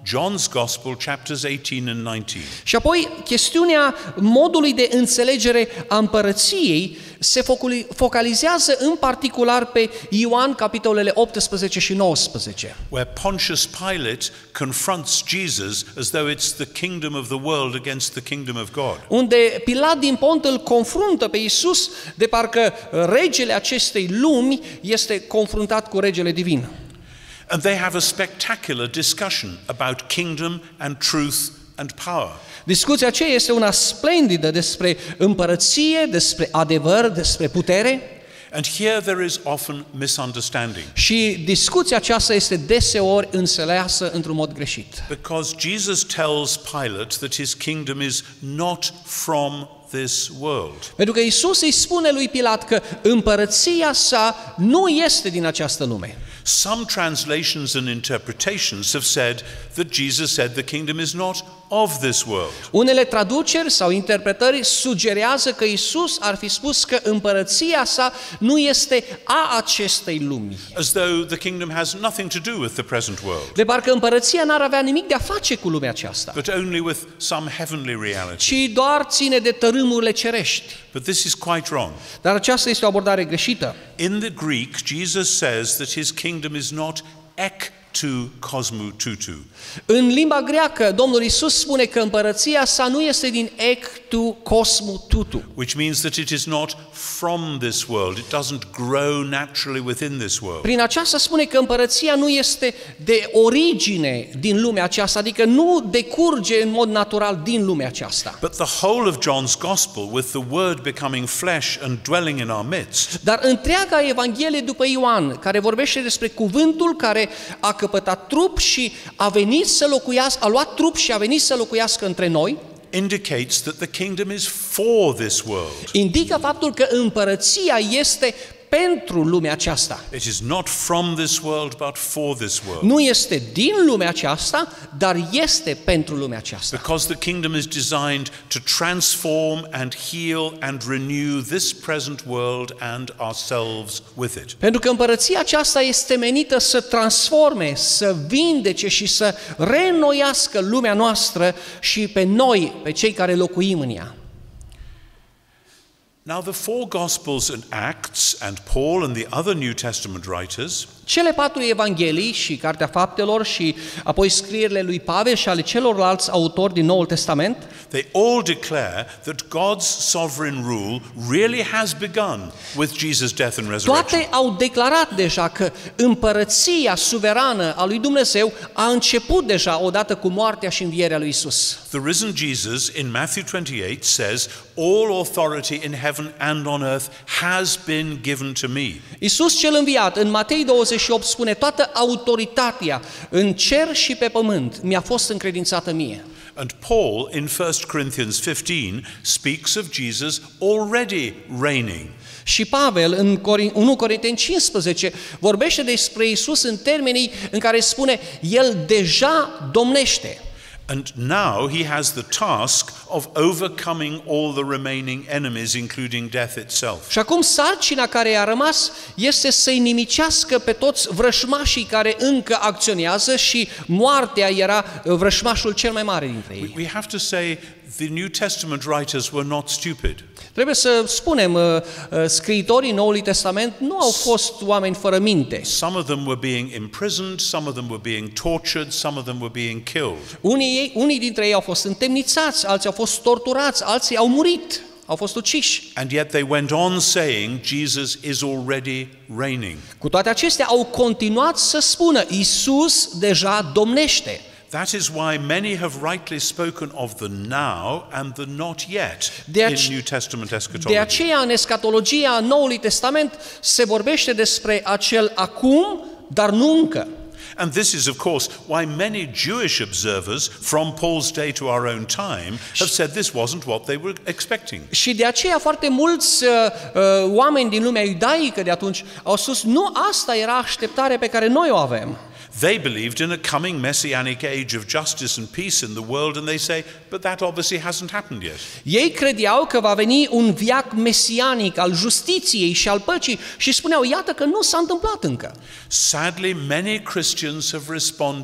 B: John's Gospel, chapters eighteen and nineteen.
C: Și apoi chestiunea modului de înțelegere a împărăției se focalizează în particular pe Ioan, capitolele optsprezece și nouăsprezece.
B: Where Pontius Pilate confronts Jesus as though it's the kingdom of the world against the kingdom of God.
C: Unde Pilat din Pont îl confruntă pe Iisus de parcă regele acestei lumi este confruntat cu regele divin.
B: And they have a spectacular discussion about kingdom and truth and power.
C: Discuția aceea este una splendidă despre împărăție, despre adevăr, despre putere.
B: And here there is often misunderstanding.
C: Și discuția aceasta este deseori înțeleasă într-un mod greșit.
B: Because Jesus tells Pilate that his kingdom is not from this world.
C: Pentru că Iisus îi spune lui Pilat că împărăția sa nu este din această lume.
B: Some translations and interpretations have said that Jesus said the kingdom is not of this world.
C: Unele traduceri sau interpretări sugerează că Iisus ar fi spus că împărăția sa nu este a acestei lumi.
B: As though the kingdom has nothing to do with the present world.
C: De parcă împărăția n-ar avea nimic de a face cu lumea aceasta,
B: But only with some heavenly reality.
C: ci doar ține de tărâmurile cerești.
B: But this is quite wrong.
C: Dar aceasta este o abordare greșită.
B: In the Greek, Jesus says that his kingdom is not ek tu cosmu tutu.
C: În limba greacă, Domnul Iisus spune că împărăția sa nu este din ec tu cosmu tutu.
B: Which means that it is not from this world. It doesn't grow naturally within this world.
C: Prin aceasta spune că împărăția nu este de origine din lumea aceasta, adică nu decurge în mod natural din lumea aceasta.
B: But the whole of John's Gospel, with the Word becoming flesh and dwelling in our midst,
C: Dar întreaga Evanghelie după Ioan, care vorbește despre cuvântul care a căpătat trup și a venit să locuiască, a luat trup și a venit să locuiască între noi,
B: indicates that the kingdom is for this world.
C: indică faptul că împărăția este pentru lumea aceasta.
B: It is not from this world, but for this world.
C: Nu este din lumea aceasta, dar este pentru lumea aceasta.
B: Because the kingdom is designed to transform and heal and renew this present world and ourselves with it.
C: Pentru că împărăția aceasta este menită să transforme, să vindece și să reînnoiască lumea noastră și pe noi, pe cei care locuim în ea.
B: Now the four Gospels and Acts and Paul and the other New Testament writers
C: Cele patru evanghelii și Cartea Faptelor și apoi scrierile lui Pavel și ale celorlalți autori din Noul Testament,
B: they all declare that God's sovereign rule really has begun with Jesus' death and resurrection.
C: toate au declarat deja că împărăția suverană a lui Dumnezeu a început deja odată cu moartea și învierea lui Isus.
B: The risen Jesus in Matthew twenty-eight says, "All authority in heaven and on earth has been given to me."
C: Isus cel înviat în Matei douăzeci și opt spune: toată autoritatea în cer și pe pământ mi-a fost încredințată mie.
B: And Paul in First Corinthians fifteen speaks of Jesus already reigning.
C: Și Pavel în unu Corinteni cincisprezece vorbește despre Isus în termenii în care spune: El deja domnește.
B: And now he has the task of overcoming all the remaining enemies, including death itself.
C: Și acum sarcina care i-a rămas este să-i nimicească pe toți vrășmașii care încă acționează și moartea era vrășmașul cel mai mare dintre ei.
B: We have to say the New Testament writers were not stupid.
C: Trebuie să spunem, scriitorii Noului Testament nu au fost oameni fără minte.
B: Some of them were being imprisoned, some of them were being tortured, some of them were being killed.
C: Unii, unii dintre ei au fost întemnițați, alții au fost torturați, alții au murit, au fost uciși.
B: And yet they went on saying Jesus is already reigning.
C: Cu toate acestea au continuat să spună: Isus deja domnește.
B: That is why many have rightly spoken of the now and the not yet
C: De
B: in
C: ace-
B: New Testament
C: De
B: eschatology.
C: aceea în escatologia Noului Testament se vorbește despre acel acum, dar nu încă.
B: And this is, of course, why many Jewish observers from Paul's day to our own time have said this wasn't what they were expecting.
C: Și de aceea foarte mulți uh, uh, oameni din lumea iudaică de atunci au spus: nu, asta era așteptarea pe care noi o avem.
B: They believed in a coming messianic age of justice and peace in the world, and they say, but that obviously hasn't happened yet.
C: Ei credeau că va veni un veac mesianic al justiției și al păcii și spuneau: iată că nu s-a întâmplat încă.
B: Sadly, many Christians have responded,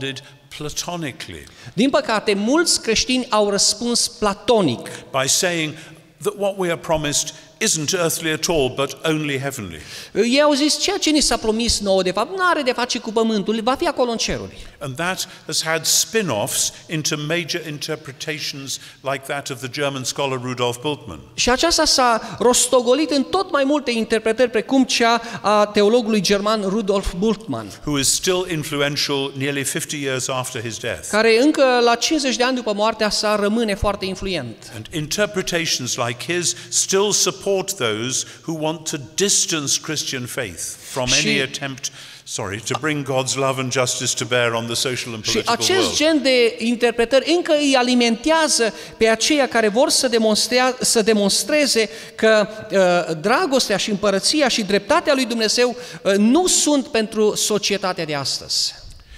B: platonically.
C: Din păcate, mulți creștini au răspuns platonic,
B: By saying that what we are promised isn't earthly at all, but only heavenly.
C: Ei au zis, ceea ce ni s-a promis nouă, de fapt, nu are de face cu pământul, va fi acolo în ceruri.
B: And that has had spin-offs into major interpretations like that of the German scholar Rudolf Bultmann.
C: Și aceasta s-a rostogolit în tot mai multe interpretări, precum cea a teologului german Rudolf Bultmann,
B: Who is still influential nearly fifty years after his death.
C: care încă la cincizeci de ani după moartea sa rămâne foarte influent.
B: And interpretations like his still support those who want to distance Christian faith from any
C: Și-
B: attempt, sorry, to bring God's love and justice to bear on the social and
C: Și
B: political
C: acest
B: world.
C: gen de interpretări încă îi alimentează pe aceia care vor să, demonstre, să demonstreze că uh, dragostea și împărăția și dreptatea lui Dumnezeu uh, nu sunt pentru societatea de astăzi.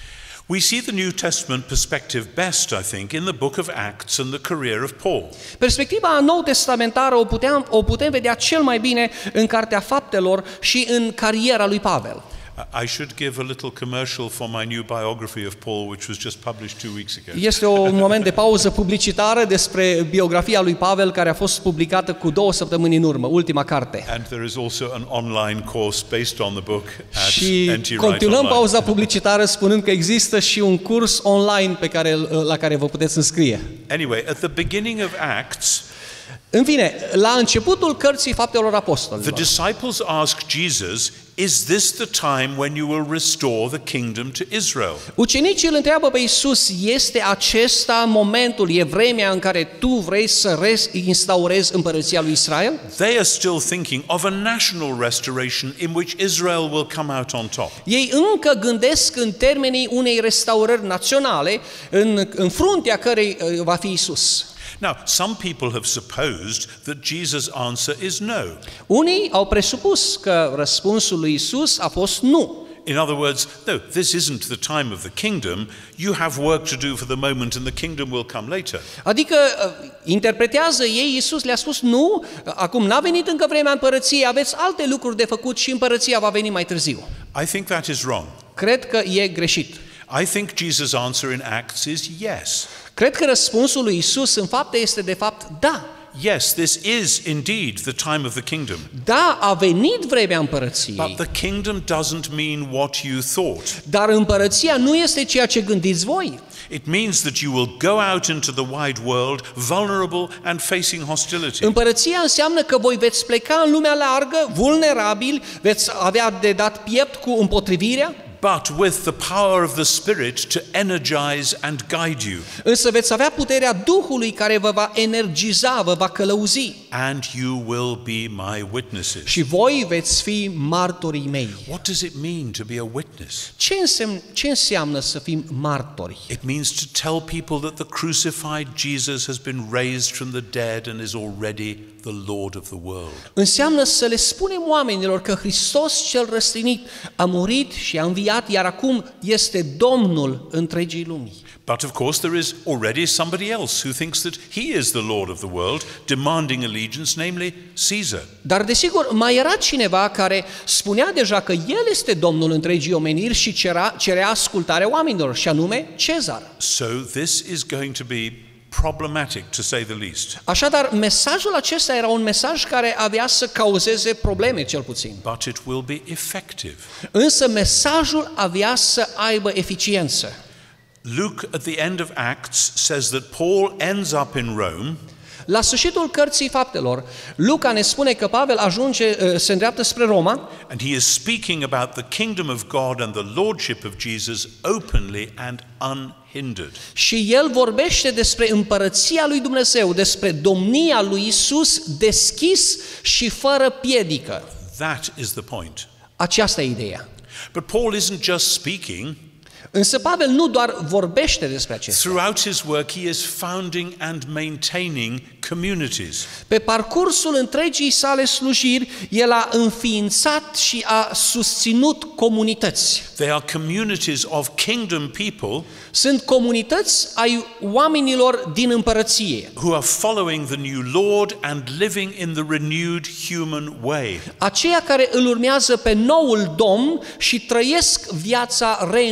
B: We see the New Testament perspective best, I think, in the book of Acts and the career of Paul.
C: Perspectiva nou-testamentară o, puteam, o putem vedea cel mai bine în Cartea Faptelor și în cariera lui Pavel.
B: I should give a little commercial for my new biography of Paul, which was just published two weeks ago.
C: Este un moment de pauză publicitară despre biografia lui Pavel care a fost publicată cu două săptămâni în urmă, ultima carte.
B: And there is also an online course based on the book at
C: Și
B: N T Wright
C: continuăm
B: Online.
C: pauza publicitară spunând că există și un curs online pe care, la care vă puteți înscrie.
B: Anyway, at the beginning of Acts,
C: În fine, la începutul cărții Faptelor
B: the
C: Apostolilor,
B: disciples ask Jesus, "Is this the time when you will restore the kingdom to Israel?"
C: ucenicii îl întreabă pe Iisus, este acesta momentul, e vremea în care tu vrei să reinstaurezi împărăția lui Israel?
B: They are still thinking of a national restoration in which Israel will come out on top.
C: Ei încă gândesc în termenii unei restaurări naționale, în, în fruntea cărei uh, va fi Iisus.
B: Now, some people have supposed that Jesus' answer is no.
C: Unii au presupus că răspunsul lui Iisus a fost nu.
B: In other words, no, this isn't the time of the kingdom. You have work to do for the moment and the kingdom will come later.
C: Adică uh, interpretează ei, Iisus le-a spus nu, acum n-a venit încă vremea împărăției, aveți alte lucruri de făcut și împărăția va veni mai târziu.
B: I think that is wrong.
C: Cred că e greșit.
B: I think Jesus' answer in Acts is yes.
C: Cred că răspunsul lui Iisus în fapte este de fapt da.
B: Yes, this is indeed the time of the kingdom.
C: Da, a venit vremea împărăției,
B: But the kingdom doesn't mean what you thought.
C: dar împărăția nu este ceea ce gândiți voi.
B: It means that you will go out into the wide world vulnerable and facing hostility.
C: Împărăția înseamnă că voi veți pleca în lumea largă, vulnerabili, veți avea de dat piept cu împotrivirea,
B: But with the power of the Spirit to energize and guide you.
C: însă veți avea puterea Duhului care vă va energiza, vă va călăuzi.
B: And you will be my witnesses.
C: Și voi veți fi martorii mei.
B: What does it mean to be a witness?
C: Ce înseamnă, ce înseamnă să fim martori?
B: It means to tell people that the crucified Jesus has been raised from the dead and is already the Lord of the world.
C: Înseamnă să le spunem oamenilor că Hristos cel răstignit a murit și a înviat, iar acum este Domnul întregii lumii.
B: But of course there is already somebody else who thinks that he is the Lord of the world, demanding allegiance, namely Caesar.
C: Dar desigur, mai era cineva care spunea deja că El este Domnul întregii omeniri și cerea, cerea ascultarea oamenilor, și anume Cezar.
B: So this is going to be problematic, to say the least.
C: Așadar, mesajul acesta era un mesaj care avea să cauzeze probleme, cel puțin.
B: But it will be effective.
C: Însă mesajul avea să aibă eficiență.
B: Luke, at the end of Acts, says that Paul ends up in Rome.
C: La sfârșitul cărții Faptelor, Luca ne spune că Pavel ajunge, se îndreaptă spre Roma
B: And he is speaking about the kingdom of God and the lordship of Jesus openly and unhindered.
C: și el vorbește despre împărăția lui Dumnezeu, despre domnia lui Isus deschis și fără piedică.
B: That is the point.
C: Aceasta e ideea.
B: But Paul isn't just speaking.
C: Însă Pavel nu doar vorbește despre acestea.
B: Throughout his work, he is founding and maintaining communities.
C: Pe parcursul întregii sale slujiri, el a înființat și a susținut comunități.
B: They are communities of kingdom people
C: Sunt comunități ai oamenilor din împărăție,
B: who are following the new Lord and living in the renewed human way.
C: aceia care îl urmează pe noul Domn și trăiesc viața reînnoită.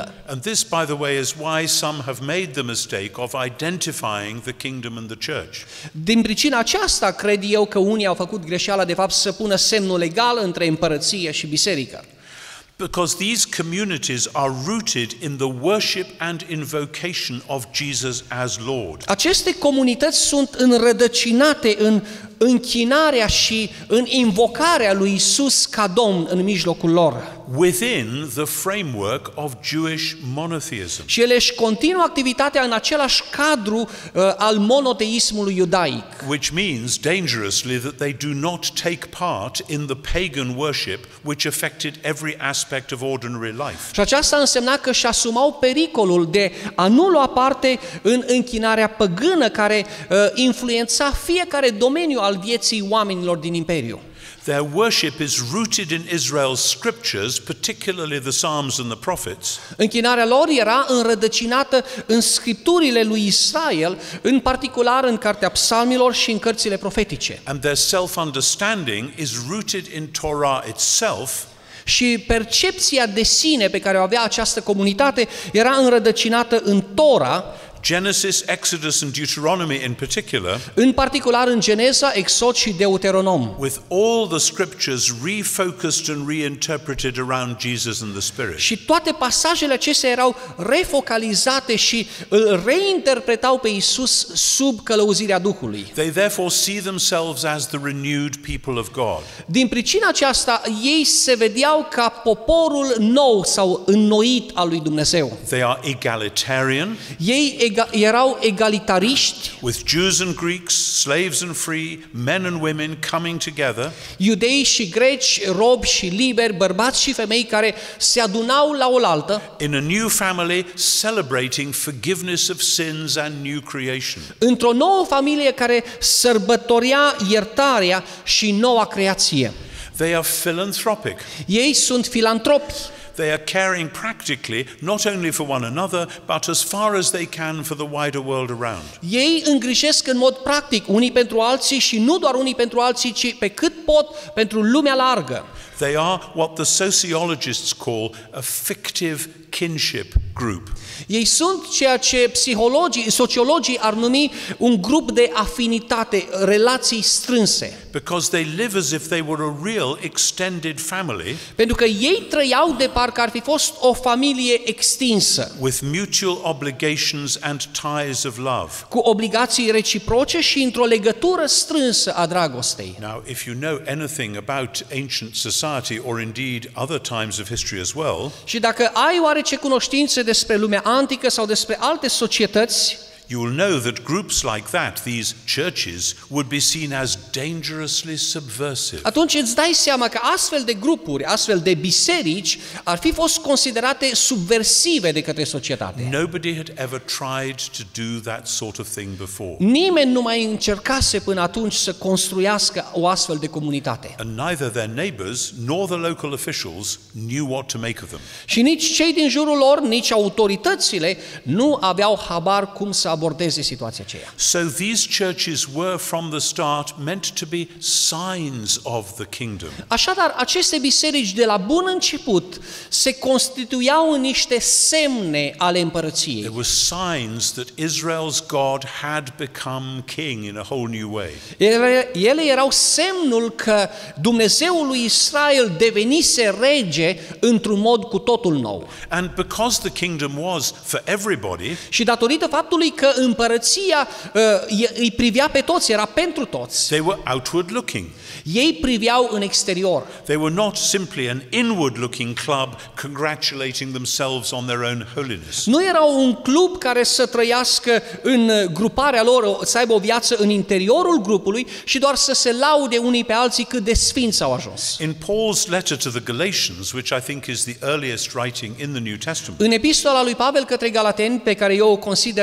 C: unită.
B: And this, by the way, is why some have made the mistake of identifying the kingdom and the church.
C: Din pricina aceasta, cred eu că unii au făcut greșeala de fapt să pună semnul legal între împărăție și biserică.
B: Because these communities are rooted in the worship and invocation of Jesus as Lord.
C: Aceste comunități sunt înrădăcinate în închinarea și în invocarea lui Isus ca Domn în mijlocul lor.
B: Within the framework of Jewish monotheism.
C: Și ele își continuă activitatea în același cadru uh, al monoteismului iudaic.
B: Which means dangerously that they do not take part in the pagan worship which affected every aspect of ordinary life.
C: Și aceasta însemna că își asumau pericolul de a nu lua parte în închinarea păgână care uh, influența fiecare domeniu al vieții oamenilor din imperiu.
B: Their worship is rooted in Israel's scriptures, particularly the Psalms and the prophets.
C: Închinarea lor era înrădăcinată în scripturile lui Israel, în particular în cartea Psalmilor și în cărțile profetice.
B: And their self-understanding is rooted in Torah itself.
C: Și percepția de sine pe care o avea această comunitate era înrădăcinată în Tora,
B: Genesis, Exodus and Deuteronomy in particular,
C: în particular în Geneza, Exod și Deuteronom.
B: with all the scriptures refocused and reinterpreted around Jesus and the Spirit.
C: Și toate pasajele acestea erau refocalizate și îl reinterpretau pe Isus sub călăuzirea Duhului.
B: They therefore see themselves as the renewed people of God.
C: Din pricina aceasta, ei se vedeau ca poporul nou sau înnoit al lui Dumnezeu.
B: They are egalitarian,
C: Ei ega- erau egalitariști,
B: with Jews and Greeks, slaves and free, men and women coming together.
C: iudei și greci, robi și liberi, bărbați și femei care se adunau la oaltă
B: In a new family, celebrating forgiveness of sins and new creation.
C: într-o nouă familie care sărbătorea iertarea și noua creație.
B: They are philanthropic.
C: Ei sunt filantropi.
B: They are caring practically not only for one another, but as far as they can for the wider world around.
C: Ei îngrijesc în mod practic unii pentru alții și nu doar unii pentru alții, ci pe cât pot pentru lumea largă.
B: They are what the sociologists call a fictive kinship group.
C: Ei sunt ceea ce psihologii, sociologii ar numi un grup de afinitate, relații strânse.
B: Because they live as if they were a real extended family.
C: Pentru că ei trăiau de parcă ar fi fost o familie extinsă,
B: With mutual obligations and ties of love.
C: cu obligații reciproce și într-o legătură strânsă a dragostei.
B: Now, if you know anything about ancient society, or indeed other times of history as well,
C: Și dacă ai oarece cunoștințe despre lumea antică sau despre alte societăți,
B: you will know that groups like that, these churches, would be seen as dangerously subversive.
C: atunci îți dai seama că astfel de grupuri, astfel de biserici ar fi fost considerate subversive de către societate.
B: Nobody had ever tried to do that sort of thing before.
C: Nimeni nu mai încercase până atunci să construiască o astfel de comunitate.
B: And neither their neighbors nor the local officials knew what to make of them.
C: Și nici cei din jurul lor, nici autoritățile nu aveau habar cum să abordeze situația aceea.
B: So these churches were from the start meant to be signs of the kingdom.
C: Așadar, aceste biserici de la bun început se constituiau în niște semne ale împărăției.
B: There were signs that Israel's God had become king in a whole new way.
C: Ele, ele erau semnul că Dumnezeul lui Israel devenise rege într-un mod cu totul nou.
B: And because the kingdom was for everybody,
C: Și datorită faptului că împărăția uh, îi privea pe toți, era pentru toți,
B: they were outward looking.
C: ei priveau în exterior.
B: They were not simply an inward looking club congratulating themselves on their own holiness.
C: Nu erau un club care să trăiască în gruparea lor, să aibă o viață în interiorul grupului și doar să se laude unii pe alții cât de sfinți au ajuns.
B: In Paul's letter to the Galatians, which I think is the earliest writing in the New Testament,
C: În epistola lui Pavel către Galateni, pe care eu o consider cea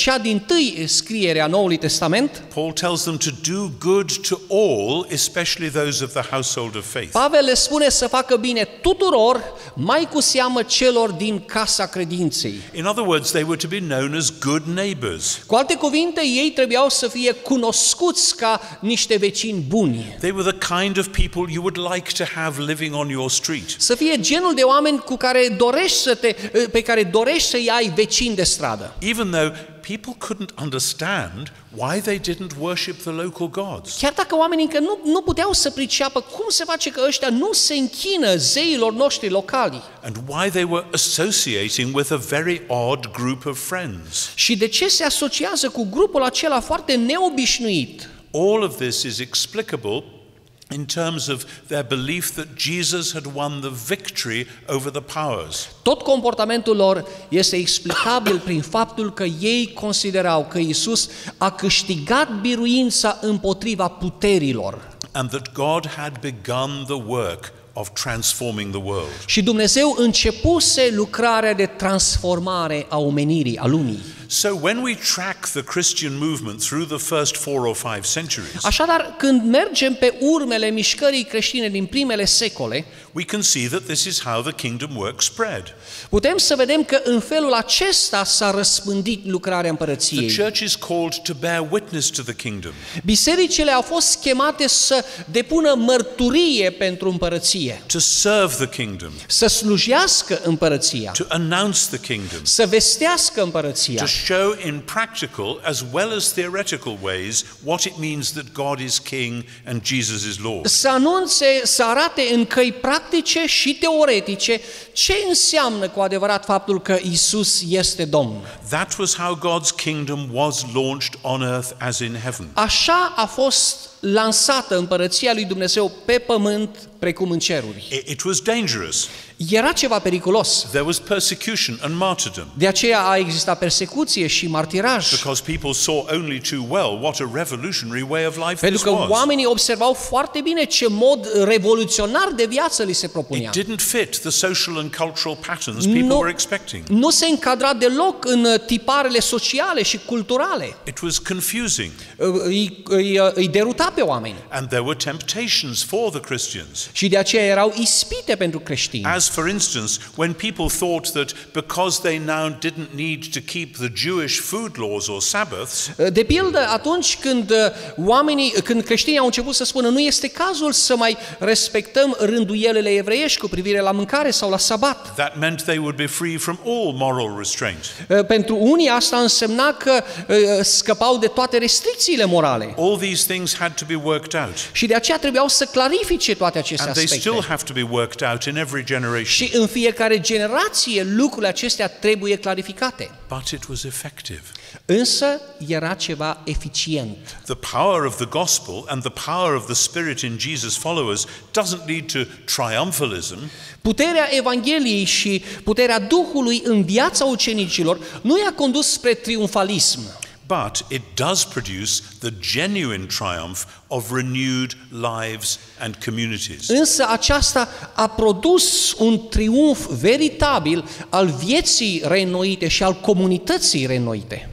C: cea dintâi scriere a Noului Testament,
B: Paul tells them to do good to all, especially those of the household of faith.
C: Pavel le spune să facă bine tuturor, mai cu seamă celor din casa credinței.
B: In other words, they were to be known as good neighbors.
C: Cu alte cuvinte, ei trebuiau să fie cunoscuți ca niște vecini buni.
B: They were the kind of people you would like to have living on your street.
C: Să fie genul de oameni cu care dorești să te, pe care dorești să-i ai vecini de stradă.
B: Even though people couldn't understand why they didn't worship the local gods.
C: Chiar dacă oamenii încă nu, nu puteau să priceapă cum se face că ăștia nu se închină zeilor noștri locali.
B: And why they were associating with a very odd group of friends.
C: Și de ce se asociază cu grupul acela foarte neobișnuit?
B: All of this is explicable in terms of their belief that Jesus had won the victory over the powers.
C: Tot comportamentul lor este explicabil prin faptul că ei considerau că Iisus a câștigat biruința împotriva puterilor.
B: And that God had begun the work of transforming the world.
C: Și Dumnezeu începuse lucrarea de transformare a omenirii, a lumii.
B: So when we track the Christian movement through the first four or five centuries,
C: Așadar, când mergem pe urmele mișcării creștine din primele secole,
B: we can see that this is how the kingdom work spread.
C: putem să vedem că în felul acesta s-a răspândit lucrarea
B: The
C: împărăției.
B: church is called to bear witness to the kingdom,
C: Bisericile au fost chemate să depună mărturie pentru împărăție,
B: to serve the kingdom,
C: să slujească împărăția,
B: to announce the kingdom,
C: să vestească împărăția,
B: to show in practical as well as theoretical ways what it means that God is king and Jesus is Lord.
C: să anunțe, să arate în căi practice și teoretice ce înseamnă cu adevărat faptul că Isus este Domn.
B: That was how God's kingdom was launched on earth as in heaven.
C: Așa a fost lansată împărăția lui Dumnezeu pe pământ precum în ceruri.
B: It it was dangerous.
C: Era ceva periculos.
B: There was persecution and martyrdom
C: De aceea a existat persecuție și martiraj.
B: because people saw only too well what a revolutionary way of life
C: Pentru
B: this
C: că
B: was.
C: oamenii observau foarte bine ce mod revoluționar de viață li se propunea.
B: It didn't fit the social and cultural patterns people
C: Nu,
B: were expecting.
C: nu se încadra deloc în tiparele sociale și culturale.
B: It was confusing.
C: Îi, îi, îi deruta pe oameni.
B: And there were temptations for the Christians.
C: Și de aceea erau ispite pentru creștini.
B: As for instance, when people thought that because they now didn't need to keep the Jewish food laws or Sabbaths,
C: De pildă, atunci când oamenii, când creștinii au început să spună nu este cazul să mai respectăm rânduielile evreiești cu privire la mâncare sau la sabat.
B: that meant they would be free from all moral restraint.
C: Pentru unii asta însemna că scăpau de toate restricțiile morale.
B: All these things had to be worked out.
C: Și de aceea trebuiau să clarifice toate aceste
B: And they
C: aspecte.
B: still have to be worked out in every generation.
C: Și în fiecare generație lucrurile acestea trebuie clarificate.
B: But it was effective.
C: Însă era ceva eficient.
B: The power of the gospel and the power of the Spirit in Jesus' followers doesn't lead to triumphalism.
C: Puterea Evangheliei și puterea Duhului în viața ucenicilor nu i-a condus spre triumfalism,
B: But it does produce the genuine triumph of renewed lives and communities.
C: însă aceasta a produs un triumf veritabil al vieții reînnoite și al comunității reînnoite.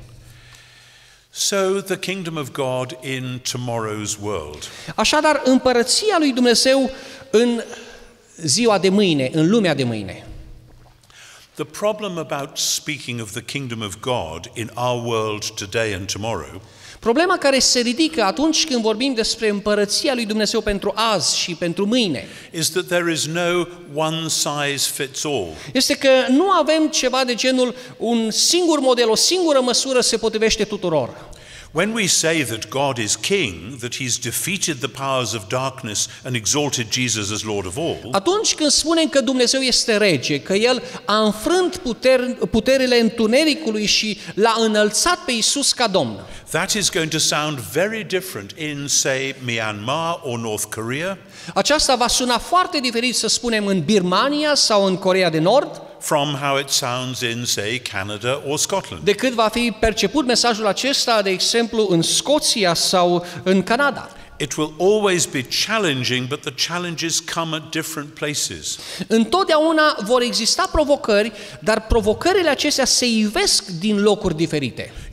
B: So the kingdom of God in tomorrow's world.
C: Așadar, împărăția lui Dumnezeu în ziua de mâine, în lumea de mâine.
B: The problem about speaking of the kingdom of God in our world today and tomorrow
C: Problema care se ridică atunci când vorbim despre împărăția lui Dumnezeu pentru azi și pentru mâine
B: is that there is no one size fits all.
C: este că nu avem ceva de genul un singur model, o singură măsură se potrivește tuturor.
B: When we say that God is king, that he's defeated the powers of darkness and exalted Jesus as Lord of all,
C: Atunci când spunem că Dumnezeu este rege, că El a înfrânt puter, puterile întunericului și l-a înălțat pe Iisus ca Domn,
B: that is going to sound very different in, say, Myanmar or North Korea
C: aceasta va suna foarte diferit să spunem în Birmania sau în Coreea de Nord,
B: from how it sounds in, say, Canada or Scotland.
C: decât va fi perceput mesajul acesta, de exemplu, în Scoția sau în Canada.
B: It will always be challenging, but the challenges come at different places.
C: Întotdeauna vor exista provocări, dar provocările acestea se ivesc din locuri diferite.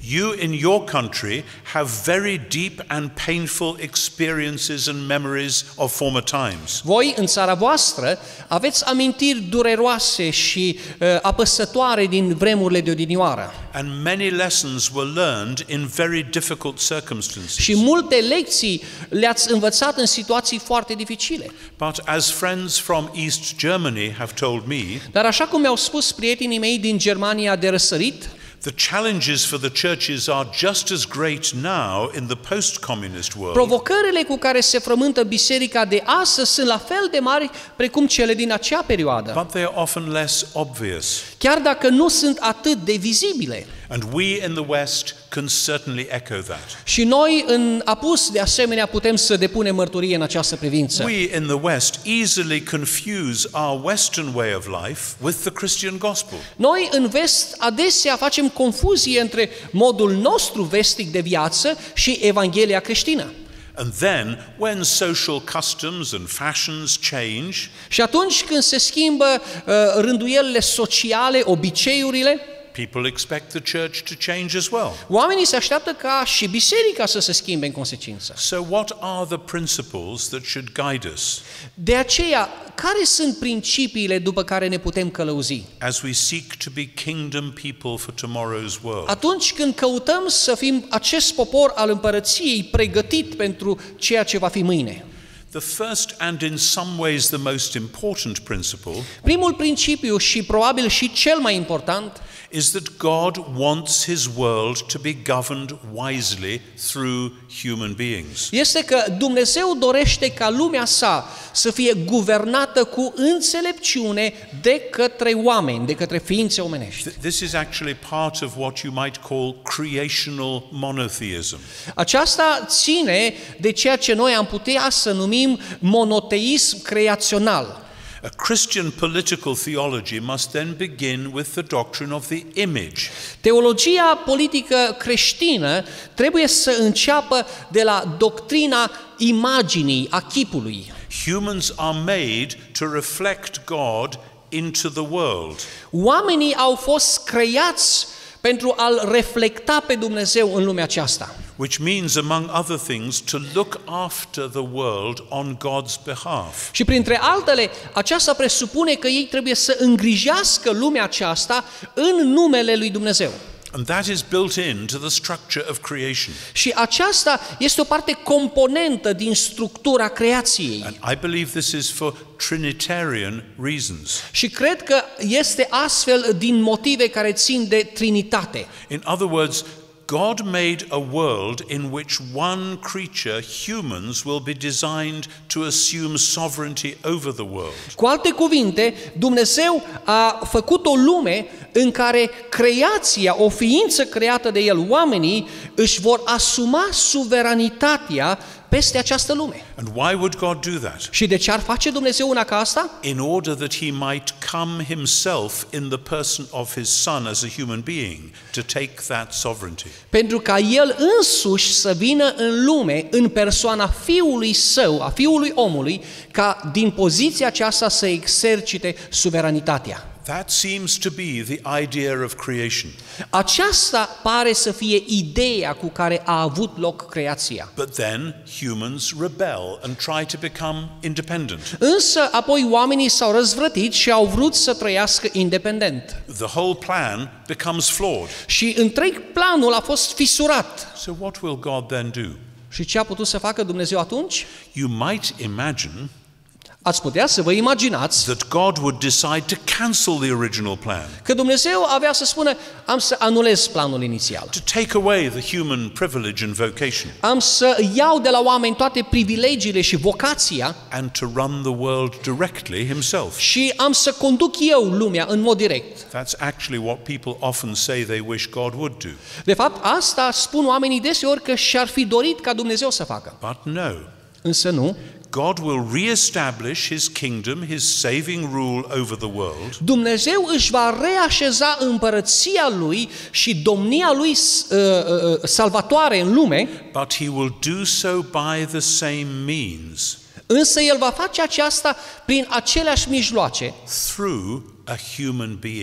B: You in your country have very deep and painful experiences and memories of former times.
C: Voi, în țara voastră, aveți amintiri dureroase și uh, apăsătoare din vremurile de odinioară.
B: And many lessons were learned in very difficult circumstances.
C: Și multe lecții le-ați învățat în situații foarte dificile.
B: But as friends from East Germany have told me,
C: Dar așa cum mi-au spus prietenii mei din Germania de răsărit,
B: the challenges for the churches are just as great now in the post-communist world.
C: provocările cu care se frământă biserica de astăzi sunt la fel de mari precum cele din acea perioadă,
B: But they are often less obvious.
C: chiar dacă nu sunt atât de vizibile.
B: And we in the West can certainly echo that.
C: Și noi în Apus, de asemenea, putem să depunem mărturie în această privință.
B: We in the West easily confuse our Western way of life with the Christian gospel.
C: Noi în vest adesea facem confuzie între modul nostru vestic de viață și Evanghelia creștină.
B: And then, when social customs and fashions change,
C: Și atunci când se schimbă uh, rânduielile sociale, obiceiurile,
B: people expect the church to change as well.
C: oamenii se așteaptă ca și biserica să se schimbe în consecință.
B: So what are the principles that should guide us
C: De aceea, care sunt principiile după care ne putem călăuzi?
B: as we seek to be kingdom people for tomorrow's world?
C: Atunci când căutăm să fim acest popor al împărăției pregătit pentru ceea ce va fi mâine.
B: The first and in some ways the most important principle
C: Primul principiu și probabil și cel mai important
B: is that God wants his world to be governed wisely through human beings.
C: este că Dumnezeu dorește ca lumea sa să fie guvernată cu înțelepciune de către oameni, de către ființe omenești.
B: Th- This is actually part of what you might call creational monotheism.
C: Aceasta ține de ceea ce noi am putea să numim monoteism creațional.
B: A Christian political theology must then begin with the doctrine of the image.
C: Teologia politică creștină trebuie să înceapă de la doctrina imaginii, a chipului.
B: Humans are made to reflect God into the world.
C: Oamenii au fost creați pentru a-L reflecta pe Dumnezeu în lumea aceasta.
B: Which means, among other things, to look after the world on God's behalf.
C: Și printre altele, aceasta presupune că ei trebuie să îngrijească lumea aceasta în numele lui Dumnezeu.
B: And that is built into the structure of creation.
C: Și aceasta este o parte componentă din structura creației.
B: And I believe this is for Trinitarian reasons.
C: Și cred că este astfel din motive care țin de Trinitate.
B: In other words, God made a world in which one creature, humans, will be designed to assume sovereignty over the world.
C: Cu alte cuvinte, Dumnezeu a făcut o lume în care creația, o ființă creată de El, oamenii, își vor asuma suveranitatea peste această lume.
B: And why would God do that?
C: Și de ce ar face Dumnezeu una ca asta?
B: In order that he might come himself in the person of his son as a human being to take that sovereignty.
C: Pentru ca El însuși să vină în lume în persoana Fiului Său, a Fiului omului, ca din poziția aceasta să exercite suveranitatea.
B: That seems to be the idea of creation.
C: Aceasta pare să fie ideea cu care a avut loc creația.
B: But then humans rebel and try to become independent.
C: Însă apoi oamenii s-au răzvrătit și au vrut să trăiască independent.
B: The whole plan becomes flawed.
C: Și întreg planul a fost fisurat.
B: So what will God then do?
C: Și ce a putut să facă Dumnezeu atunci?
B: You might imagine
C: Ați putea să vă imaginați
B: that God would decide to cancel the original plan,
C: că Dumnezeu avea să spună, am să anulez planul inițial.
B: to take away the human privilege and vocation,
C: Am să iau de la oameni toate privilegiile și vocația
B: and to run the world directly himself.
C: și am să conduc eu lumea în mod direct.
B: That's actually what people often say they wish God would do.
C: De fapt, asta spun oamenii deseori că și-ar fi dorit ca Dumnezeu să facă.
B: But no,
C: Însă nu.
B: God will re-establish his kingdom, his saving rule over the world,
C: Dumnezeu își va reașeza împărăția Lui și domnia Lui uh, uh, salvatoare în lume,
B: but he will do so by the same means,
C: însă El va face aceasta prin aceleași mijloace,
B: through a human being.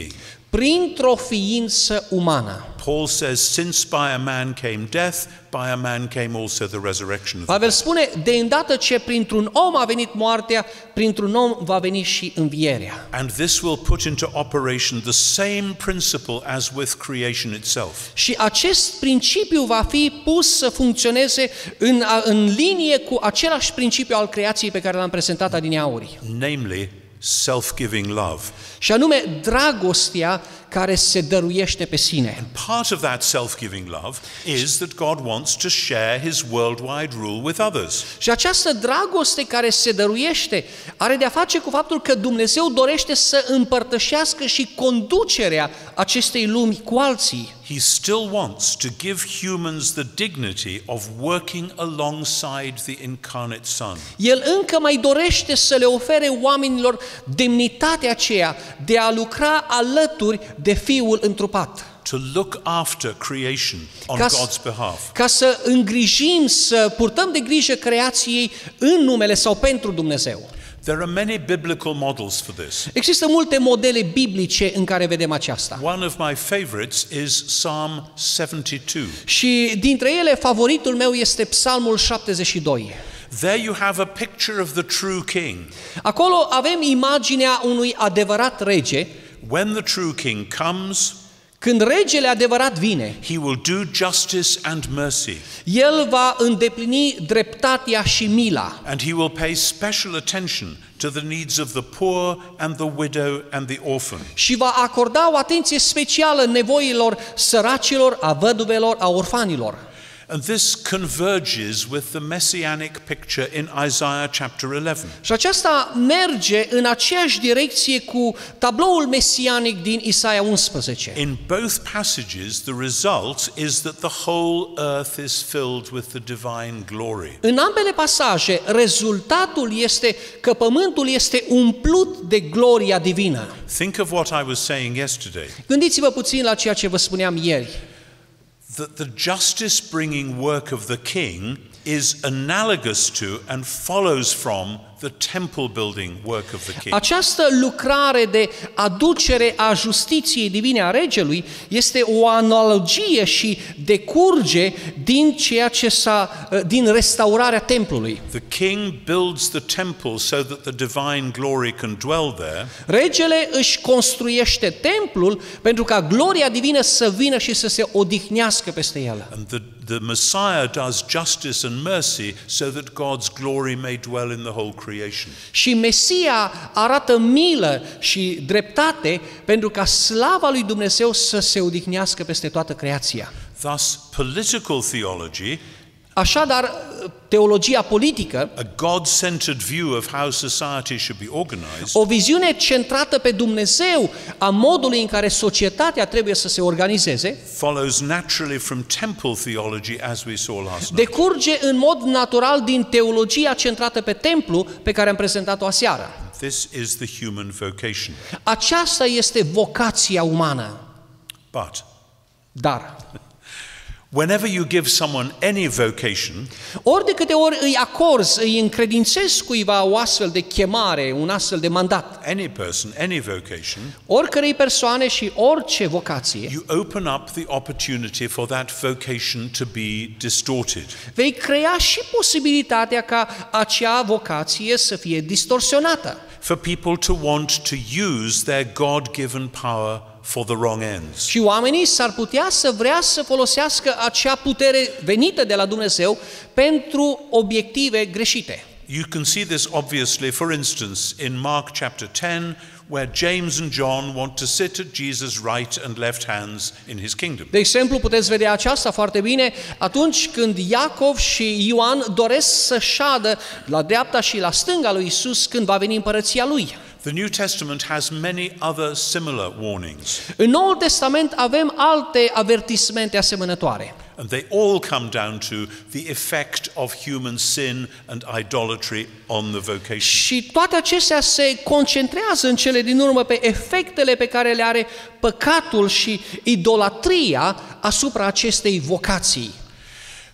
C: printr-o ființă umană.
B: Paul says, since by a man came death, by a man came also the resurrection of the
C: Pavel spune, de îndată ce printr-un om a venit moartea, printr-un om va veni și învierea.
B: And this will put into operation the same principle as with creation itself.
C: Și acest principiu va fi pus să funcționeze în, în linie cu același principiu al creației pe care l-am prezentat adineauri.
B: Namely, self-giving love.
C: Și anume, dragostea care se dăruiește pe sine.
B: Part of that self-giving love is that God wants to share his worldwide rule with others.
C: Și această dragoste care se dăruiește are de-a face cu faptul că Dumnezeu dorește să împărtășească și conducerea acestei lumi cu alții.
B: He still wants to give humans the dignity of working alongside the incarnate Son.
C: El încă mai dorește să le ofere oamenilor demnitatea aceea de a lucra alături de Fiul întrupat.
B: To look after creation on
C: Ca,
B: God's behalf.
C: ca să îngrijim, să purtăm de grijă creației în numele sau pentru Dumnezeu.
B: There are many biblical models for this.
C: Există multe modele biblice în care vedem aceasta.
B: One of my favorites is Psalm seventy-two.
C: Și dintre ele favoritul meu este Psalmul șaptezeci și doi.
B: There you have a picture of the true king.
C: Acolo avem imaginea unui adevărat rege.
B: When the true king comes,
C: când regele adevărat vine,
B: he will do justice and mercy.
C: El va îndeplini dreptatea și mila.
B: And he will pay special attention to the needs of the poor and the widow and the orphan.
C: Și va acorda o atenție specială nevoilor săracilor, a văduvelor, a orfanilor.
B: And this converges with the messianic picture in Isaiah chapter eleven.
C: Și aceasta merge în aceeași direcție cu tabloul mesianic din Isaia unsprezece.
B: In both passages, the result is that the whole earth is filled with the divine glory.
C: În ambele pasaje, rezultatul este că pământul este umplut de gloria divină.
B: Think of what I was saying yesterday.
C: Gândiți-vă puțin la ceea ce vă spuneam ieri.
B: That the justice-bringing work of the king is analogous to and follows from the temple-building work of the king.
C: Această lucrare de aducere a justiției divine a regelui este o analogie și decurge din ceea ce s-a din restaurarea templului.
B: The king builds the temple so that the divine glory can dwell there.
C: Regele își construiește templul pentru ca gloria divină să vină și să se odihnească peste el.
B: And the the Messiah does justice and mercy so that God's glory may dwell in the whole creation.
C: Și Mesia arată milă și dreptate pentru ca slava lui Dumnezeu să se odihnească peste toată creația.
B: Thus, political theology,
C: așadar, teologia politică,
B: a God-centered view of how society should be organized,
C: o viziune centrată pe Dumnezeu a modului în care societatea trebuie să se organizeze,
B: follows naturally from temple theology as we saw last night.
C: decurge în mod natural din teologia centrată pe templu pe care am prezentat-o aseară.
B: This is the human vocation.
C: Aceasta este vocația umană.
B: But
C: Dar
B: whenever you give someone any vocation,
C: ori de câte ori îi acorzi, îi încredințezi cuiva o astfel de chemare, un astfel de mandat,
B: any person, any vocation,
C: oricărei persoane și orice vocație,
B: you open up the opportunity for that vocation to be distorted.
C: vei crea și posibilitatea ca acea vocație să fie distorsionată.
B: For people to want to use their God-given power for the wrong ends.
C: Și oamenii s-ar putea să vrea să folosească acea putere venită de la Dumnezeu pentru obiective greșite.
B: You can see this obviously, for instance, in Mark chapter ten, where James and John want to sit at Jesus' right and left hands in his kingdom.
C: De exemplu, puteți vedea aceasta foarte bine atunci când Iacov și Ioan doresc să șadă la dreapta și la stânga lui Isus când va veni împărăția lui.
B: The New Testament has many other similar warnings.
C: În Noul Testament avem alte avertismente asemănătoare.
B: And they all come down to the effect of human sin and idolatry on the vocation.
C: Și toate acestea se concentrează în cele din urmă pe efectele pe care le are păcatul și idolatria asupra acestei vocații.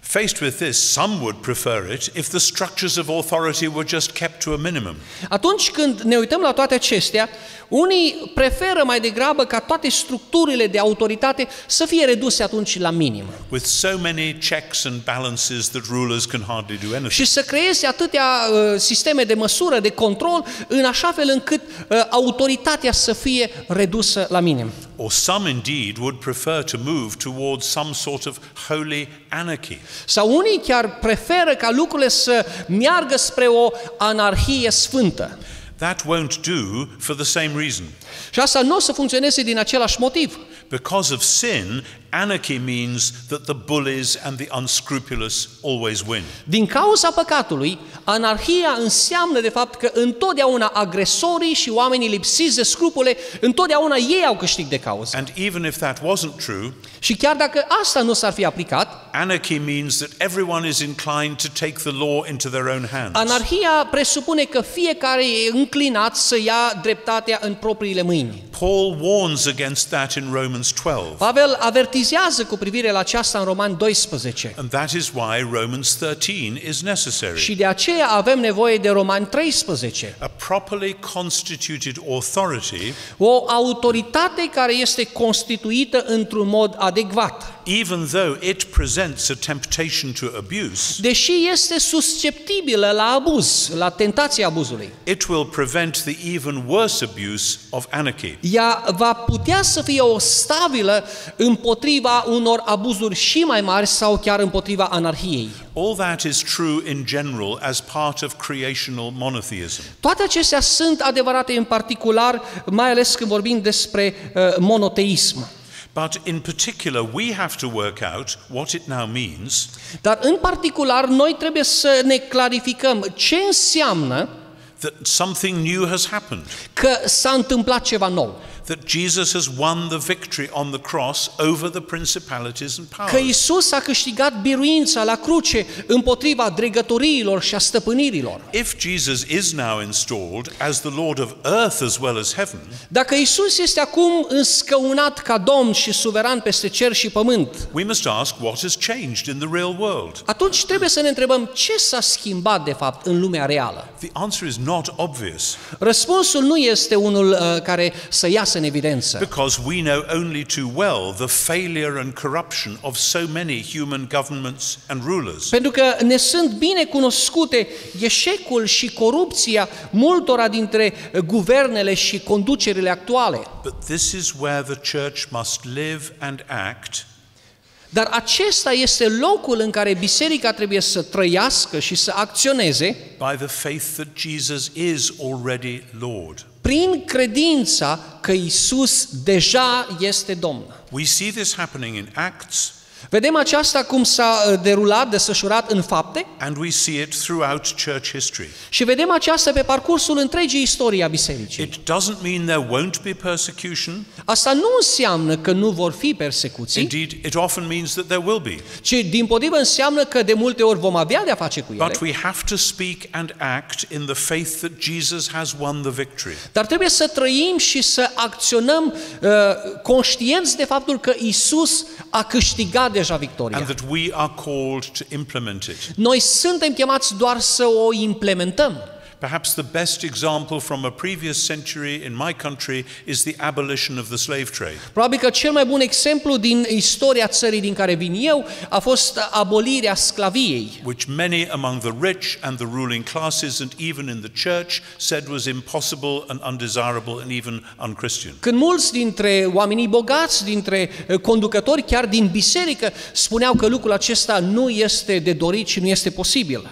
B: Faced with this, some would prefer it if the structures of authority were just kept to a minimum.
C: Atunci când ne uităm la toate acestea, unii preferă mai degrabă ca toate structurile de autoritate să fie reduse atunci la minim.
B: With so many checks and balances that rulers can hardly do anything.
C: Și să creeze atâtea uh, sisteme de măsură, de control, în așa fel încât uh, autoritatea să fie redusă la minim.
B: Or some indeed would prefer to move towards some sort of holy anarchy.
C: Sau unii chiar preferă ca lucrurile să meargă spre o anarhie sfântă.
B: That won't do for the same reason.
C: Și asta nu o să funcționeze din același motiv.
B: Because of sin, anarchy means that the bullies and the unscrupulous always win.
C: Din cauza păcatului, anarhia înseamnă de fapt că întotdeauna agresorii și oamenii lipsiți de scrupule, întotdeauna ei au câștig de cauză.
B: And even if that wasn't true,
C: și chiar dacă asta nu s-ar fi aplicat,
B: anarchy means that everyone is inclined to take the law into their own hands.
C: Anarhia presupune că fiecare e înclinat să ia dreptatea în propriile mâini.
B: Paul warns against that in Romans twelve.
C: Pavel avertizează cu privire la aceasta în Romani doisprezece.
B: And that is why Romans thirteen is necessary.
C: Și de aceea avem nevoie de Romani treisprezece.
B: A properly constituted authority,
C: o autoritate care este constituită într-un mod adecvat.
B: Even though it presents a temptation to abuse,
C: deși este susceptibilă la abuz, la tentația abuzului,
B: it will prevent the even worse abuse of anarchy.
C: ea va putea să fie o stabilă împotriva unor abuzuri și mai mari sau chiar împotriva anarhiei.
B: All that is true in general as part of creational monotheism.
C: Toate acestea sunt adevărate în particular, mai ales când vorbim despre uh, monoteism.
B: But in particular, we have to work out what it now means.
C: Dar în particular, noi trebuie să ne clarificăm ce înseamnă
B: that something new has happened.
C: Că s-a întâmplat ceva nou.
B: That Jesus has won the victory on the cross over the principalities and powers.
C: Că Isus a câștigat biruința la cruce împotriva dregătoriilor și a stăpânirilor.
B: If Jesus is now installed as the Lord of earth as well as heaven,
C: dacă Isus este acum înscăunat ca Domn și suveran peste cer și pământ,
B: we must ask what has changed in the real world.
C: Atunci trebuie să ne întrebăm ce s-a schimbat de fapt în lumea reală.
B: The answer is not obvious.
C: Răspunsul nu este unul uh, care să iasă în evidență.
B: Because we know only too well the failure and corruption of so many human governments and rulers.
C: Pentru că ne sunt bine cunoscute eșecul și corupția multora dintre guvernele și conducerile actuale.
B: But this is where the church must live and act.
C: Dar acesta este locul în care biserica trebuie să trăiască și să acționeze
B: by the faith that Jesus is already Lord.
C: Prin credința că Isus deja este Domn.
B: We see this happening in Acts.
C: Vedem aceasta cum s-a derulat, desfășurat în fapte.
B: And we see it throughout church history.
C: Și vedem aceasta pe parcursul întregii istorii a bisericii.
B: It doesn't mean there won't be persecution.
C: Asta nu înseamnă că nu vor fi persecuții.
B: Indeed, it often means that there will be.
C: Ci dimpotrivă înseamnă că de multe ori vom avea de a face cu ele.
B: But we have to speak and act in the faith that Jesus has won the victory.
C: Dar trebuie să trăim și să acționăm uh, conștienți de faptul că Isus a câștigat deja victoria.
B: And that we are called to implement it.
C: Noi suntem chemați doar să o implementăm.
B: Perhaps the best example from a previous century in my country is the abolition of the slave trade.
C: Probabil că cel mai bun exemplu din istoria țării din care vin eu a fost abolirea sclaviei,
B: which many among the rich and the ruling classes and even in the church said was impossible and undesirable and even unchristian.
C: Când mulți dintre oamenii bogați, dintre conducători, chiar din biserică, spuneau că lucrul acesta nu este de dorit și nu este posibil.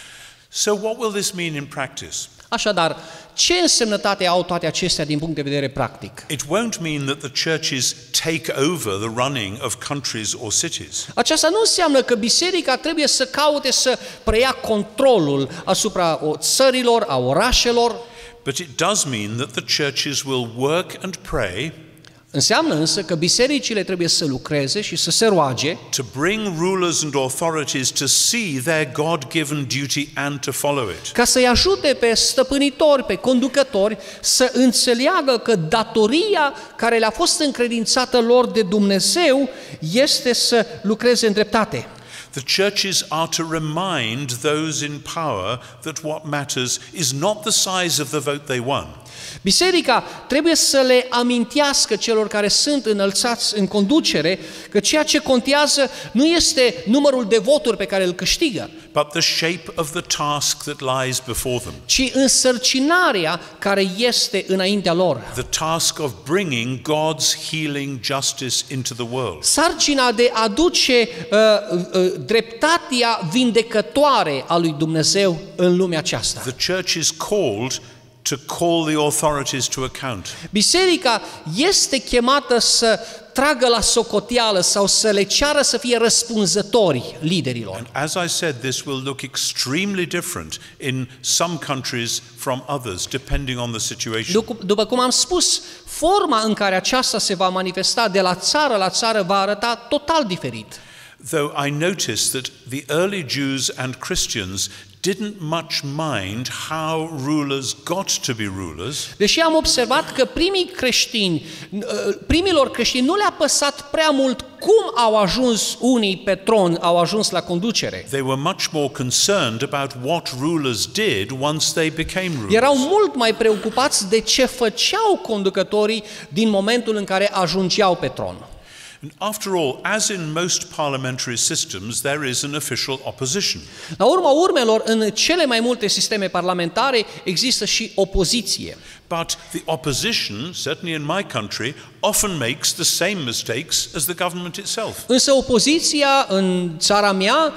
B: So what will this mean in practice?
C: Așadar, ce însemnătate au toate acestea din punct de vedere practic?
B: It won't mean that the churches take over the running of countries or cities.
C: Aceasta nu înseamnă că biserica trebuie să caute să preia controlul asupra țărilor, a orașelor.
B: But it does mean that the churches will work and pray.
C: Înseamnă însă că bisericile trebuie să lucreze și să se roage
B: to bring rulers and authorities to see their God-given duty and to follow it.
C: Ca să-i ajute pe stăpânitori, pe conducători să înțeleagă că datoria care le-a fost încredințată lor de Dumnezeu este să lucreze în dreptate.
B: The churches are to remind those in power that what matters is not the size of the vote they won.
C: Biserica trebuie să le amintească celor care sunt înălțați în conducere că ceea ce contează nu este numărul de voturi pe care îl câștigă,
B: but the shape of the task that lies before them.
C: ci însărcinarea care este înaintea lor.
B: The task of bringing God's healing justice into the world.
C: Sarcina de a aduce uh, uh, dreptatea vindecătoare a lui Dumnezeu în lumea aceasta.
B: The church is called to call the authorities to account.
C: Biserica este chemată să tragă la socoteală sau să le ceară să fie răspunzători liderilor.
B: And as I said, this will look extremely different in some countries from others, depending on the situation.
C: După, după cum am spus, forma în care aceasta se va manifesta de la țară la țară va arăta total diferit.
B: Though I noticed that the early Jews and Christians didn't much mind how rulers got to be rulers.
C: Deși am observat că primii creștini, primilor creștini nu le-a păsat prea mult cum au ajuns unii pe tron, au ajuns la conducere.
B: They were much more concerned about what rulers did once they became rulers.
C: Erau mult mai preocupați de ce făceau conducătorii din momentul în care ajungeau pe tron.
B: And after all, as in most parliamentary systems, there is an official opposition.
C: La urma urmelor, în cele mai multe sisteme parlamentare există și opoziție.
B: But the opposition, certainly in my country, often makes the same mistakes as the government itself.
C: Însă opoziția în țara mea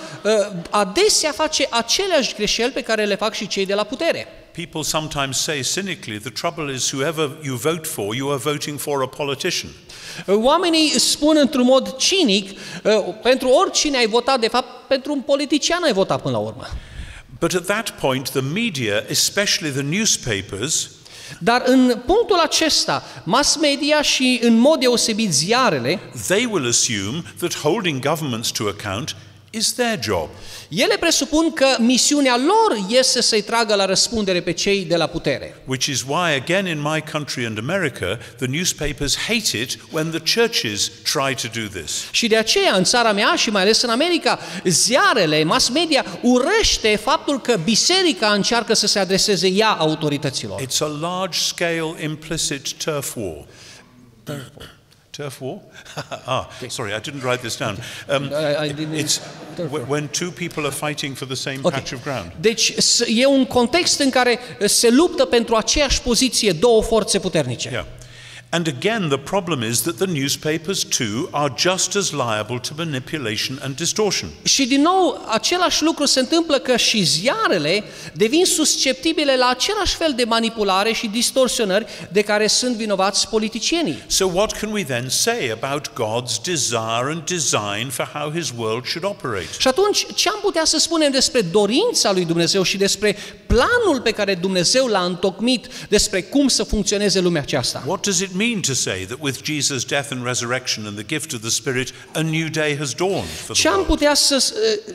C: adesea face aceleași greșeli pe care le fac și cei de la putere.
B: People sometimes say cynically, the trouble is whoever you vote for, you are voting for a politician.
C: Oamenii spun într-un mod cinic, pentru oricine ai votat, de fapt, pentru un politician ai votat până la urmă.
B: But at that point, the media, especially the newspapers,
C: dar în punctul acesta, mass media și în mod deosebit ziarele,
B: they will assume that holding governments to account is their job.
C: Ele presupun că misiunea lor este să-i tragă la răspundere pe cei de la putere.
B: Which is why, again in my country and America, the newspapers hate it when the churches try to do this.
C: Și de aceea, în țara mea și mai ales în America, ziarele, mass media urăște faptul că biserica încearcă să se adreseze ea autorităților.
B: It's a large-scale implicit turf war.
C: Turf war.
B: Turf war? ah, sorry, I didn't write this down. Um,
C: I, I didn't,
B: it's when two people are fighting for the same
C: okay.
B: patch of ground.
C: Deci e un context în care se luptă pentru aceeași poziție două forțe puternice.
B: Yeah. And again, the problem is that the newspapers too are just as liable to manipulation and distortion.
C: Și din nou, același lucru se întâmplă că și ziarele devin susceptibile la același fel de manipulare și distorsionări de care sunt vinovați politicienii.
B: So what can we then say about God's desire and design for how his world should operate?
C: Și atunci, ce am putea să spunem despre dorința lui Dumnezeu și despre planul pe care Dumnezeu l-a întocmit despre cum să funcționeze lumea aceasta?
B: What does it mean to say that with Jesus' death and resurrection and the gift of the Spirit, a new day has dawned for the
C: Ce am
B: world?
C: putea să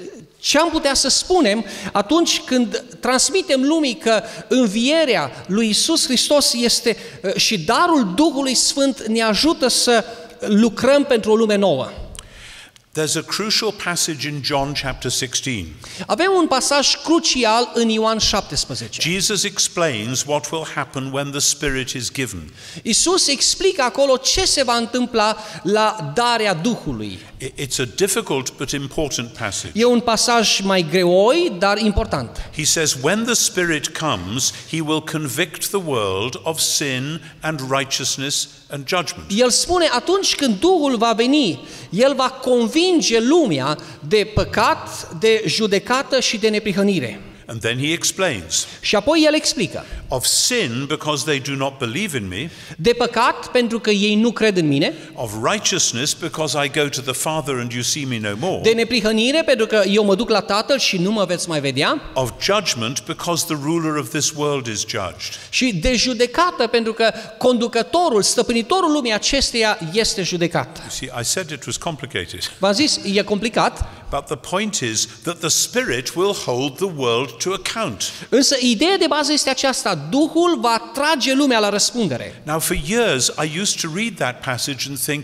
C: ce am putea să spunem atunci când transmitem lumii că învierea lui Iisus Hristos este și darul Duhului Sfânt ne ajută să lucrăm pentru o lume nouă?
B: There's a crucial passage in John chapter sixteen.
C: Avem un pasaj crucial în Ioan șaptesprezece.
B: Jesus explains what will happen when the Spirit is given.
C: Iisus explică acolo ce se va întâmpla la darea Duhului.
B: It's a difficult but important passage.
C: E un pasaj mai greoi, dar important.
B: He says, when the Spirit comes, he will convict the world of sin and righteousness and judgment.
C: El spune, atunci când Duhul va veni, el va convinge lumea de păcat, de judecată și de neprihănire.
B: And then he explains.
C: Și apoi el explică.
B: Of sin, because they do not believe in me.
C: De păcat, pentru că ei nu cred în mine.
B: Of righteousness, because I go to the Father and you see me no more.
C: De neprihănire, pentru că eu mă duc la Tatăl și nu mă veți mai vedea.
B: Of judgment, because the ruler of this world is judged.
C: Și de judecată, pentru că conducătorul, stăpânitorul lumii acesteia este judecat.
B: You see, I said it was complicated.
C: V-am zis, e complicat.
B: But the point is that the Spirit will hold the world to account.
C: Însă ideea de bază este aceasta, Duhul va trage lumea la răspundere.
B: Now for years I used to read that passage and think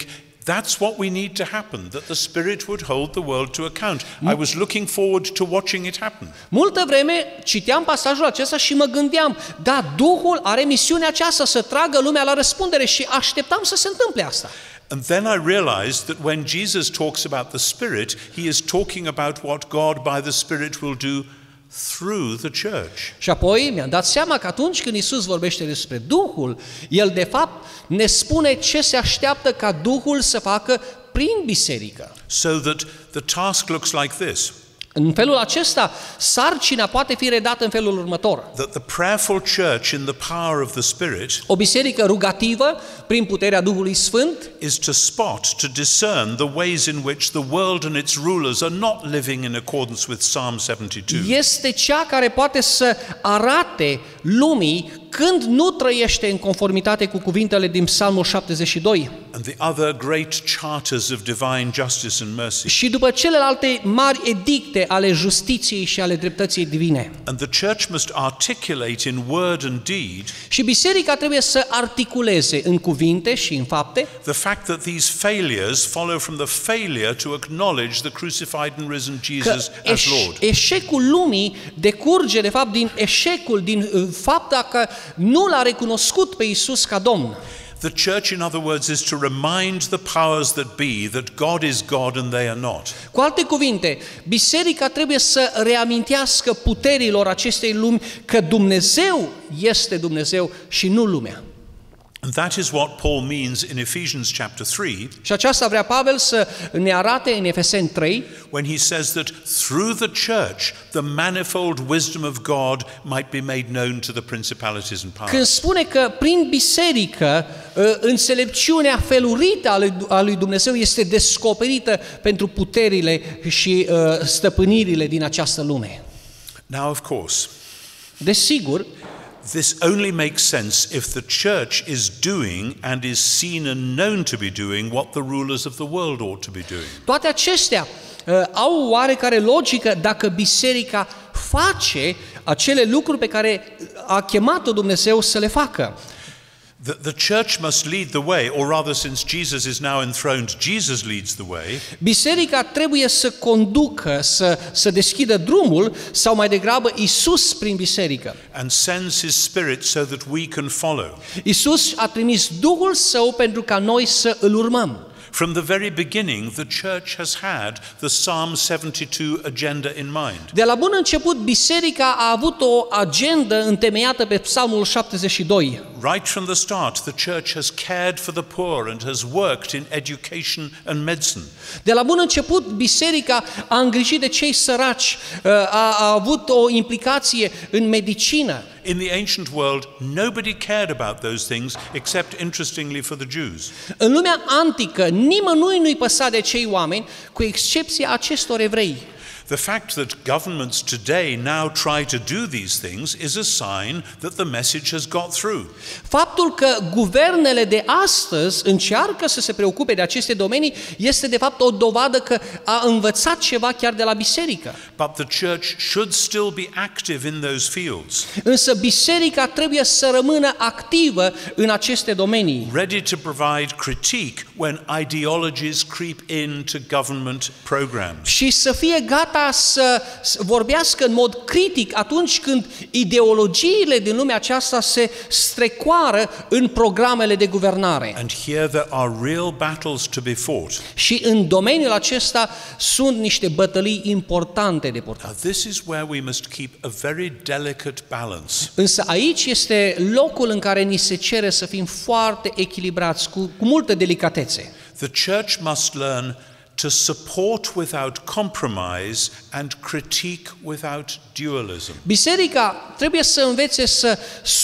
B: That's what we need to happen, that the Spirit would hold the world to account. I was looking forward to watching it happen.
C: Multă vreme citeam pasajul acesta și mă gândeam, da, Duhul are misiunea aceasta să tragă lumea la răspundere și așteptam să se întâmple asta.
B: And then I realized that when Jesus talks about the Spirit, he is talking about what God by the Spirit will do through the church.
C: Și apoi mi-am dat seama că atunci când Iisus vorbește despre Duhul, El de fapt ne spune ce se așteaptă ca Duhul să facă prin biserică.
B: So that the task looks like this.
C: În felul acesta, sarcina poate fi redată în felul următor.
B: That the prayerful church in the power of the Spirit
C: O biserică rugativă, prin puterea Duhului Sfânt,
B: is to spot, to discern the ways in which the world and its rulers are not living in accordance with Psalm seventy-two.
C: este cea care poate să arate lumii când nu trăiește în conformitate cu cuvintele din Psalmul șaptezeci și doi.
B: And the other great charters of divine justice and mercy.
C: Și după celelalte mari edicte ale justiției și ale dreptății divine.
B: And the church must articulate in word and deed
C: Și biserica trebuie să articuleze în cuvinte și în fapte
B: the fact that these failures follow from the failure to acknowledge the crucified and risen
C: că
B: Jesus as
C: eș-
B: Lord.
C: eșecul lumii decurge de fapt din eșecul, din uh, fapta că nu l-a recunoscut pe Iisus ca Domn.
B: The church, in other words, is to remind the powers that be that God is God and they are not.
C: Cu alte cuvinte, biserica trebuie să reamintească puterilor acestei lumi că Dumnezeu este Dumnezeu și nu lumea.
B: And that is what Paul means in Ephesians chapter three,
C: Și aceasta vrea Pavel să ne arate în Efeseni trei,
B: when he says that through the church the manifold wisdom of God might be made known to the principalities and
C: când
B: powers.
C: spune că prin biserică înțelepciunea felurită a lui Dumnezeu este descoperită pentru puterile și stăpânirile din această lume.
B: Now, of course,
C: Desigur,
B: this only makes sense if the church is doing and is seen and known to be doing what the rulers of the world ought to be doing.
C: toate acestea uh, au oarecare logică dacă biserica face acele lucruri pe care a chemat-o Dumnezeu să le facă.
B: The, the church must lead the way, or rather, since Jesus is now enthroned, Jesus leads the way.
C: Biserica trebuie să conducă, să, să deschidă drumul, sau mai degrabă Iisus prin biserică.
B: And sends his Spirit so that we can follow.
C: Iisus a trimis Duhul Său pentru ca noi să îl urmăm.
B: From the very beginning, the church has had the Psalm seventy-two agenda in mind.
C: De la bun început, biserica a avut o agendă întemeiată pe Psalmul șaptezeci și doi.
B: Right from the start, the church has cared for the poor and has worked in education and medicine.
C: De la bun început, biserica a îngrijit de cei săraci, a, a avut o implicație în medicină.
B: In the ancient world, nobody cared about those things except, interestingly, for the Jews.
C: În lumea antică, nimănui nu-i păsa de cei oameni, cu excepția acestor evrei.
B: The fact that governments today now try to do these things is a sign that the message has got through.
C: Faptul că guvernele de astăzi încearcă să se preocupe de aceste domenii este de fapt o dovadă că a învățat ceva chiar de la biserică.
B: But the church should still be active in those fields,
C: Însă biserica trebuie să rămână activă în aceste domenii,
B: ready to provide critique when ideologies creep into government programs.
C: și să fie gata să vorbească în mod critic atunci când ideologiile din lumea aceasta se strecoară în programele de guvernare.
B: And here there are real battles to be fought.
C: Și în domeniul acesta sunt niște bătălii importante de purtat.
B: Now, this is where we must keep a very delicate balance.
C: Însă aici este locul în care ni se cere să fim foarte echilibrați, cu, cu multă delicatețe.
B: The church must learn to support without compromise and critique without dualism.
C: Biserica trebuie să învețe să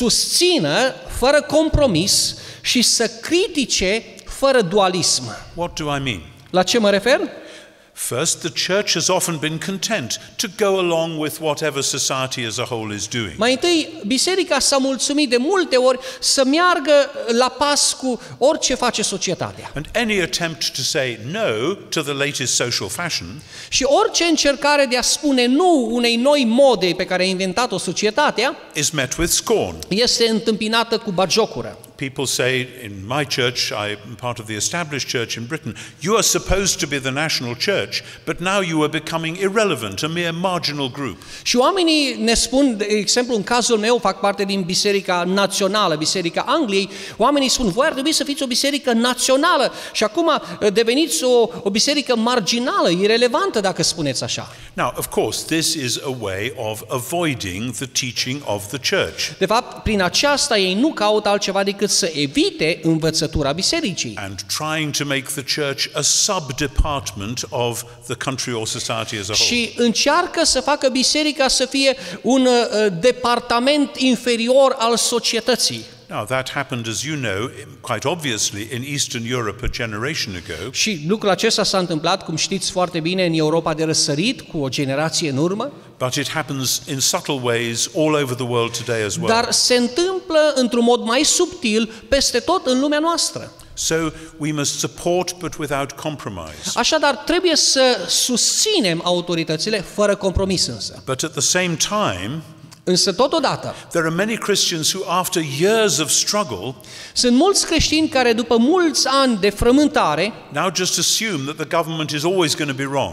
C: susțină fără compromis și să critique fără dualism.
B: What do I mean?
C: La ce mă refer?
B: First, the church has often been content to go along with whatever society as a whole is doing.
C: Mai întâi, biserica s-a mulțumit de multe ori să meargă la pas cu orice face societatea.
B: And any attempt to say no to the latest social fashion
C: Și orice încercare de a spune nu unei noi mode pe care a inventat-o societatea
B: is met with scorn.
C: este întâmpinată cu batjocură.
B: people say in my church, I'm part of the established church in Britain, you are supposed to be the national church, but now you are becoming irrelevant, a mere marginal group.
C: Și oamenii ne spun, de exemplu, în cazul meu fac parte din Biserica Națională, Biserica Angliei, oamenii spun, voi ar trebui să fiți o biserică națională și acum deveniți o, o biserică marginală, irelevantă dacă spuneți așa.
B: Now, of course, this is a way of avoiding the teaching of the church.
C: De fapt, prin aceasta ei nu caută altceva decât să evite învățătura bisericii.
B: And trying to make the church a sub-department of the country or society as a whole.
C: Și încearcă să facă biserica să fie un uh, departament inferior al societății.
B: Now, that happened, as you know, quite obviously in Eastern Europe a generation ago.
C: Și lucrul acesta s-a întâmplat, cum știți foarte bine, în Europa de răsărit, cu o generație în urmă.
B: But it happens in subtle ways all over the world today as well.
C: Dar se întâmplă într-un mod mai subtil peste tot în lumea noastră.
B: So we must support but without compromise.
C: Așadar, trebuie să susținem autoritățile fără compromis însă.
B: But at the same time,
C: Însă totodată,
B: there are many Christians who, after years of struggle,
C: sunt mulți creștini care după mulți ani de frământare
B: now just assume that the government is always going to be wrong.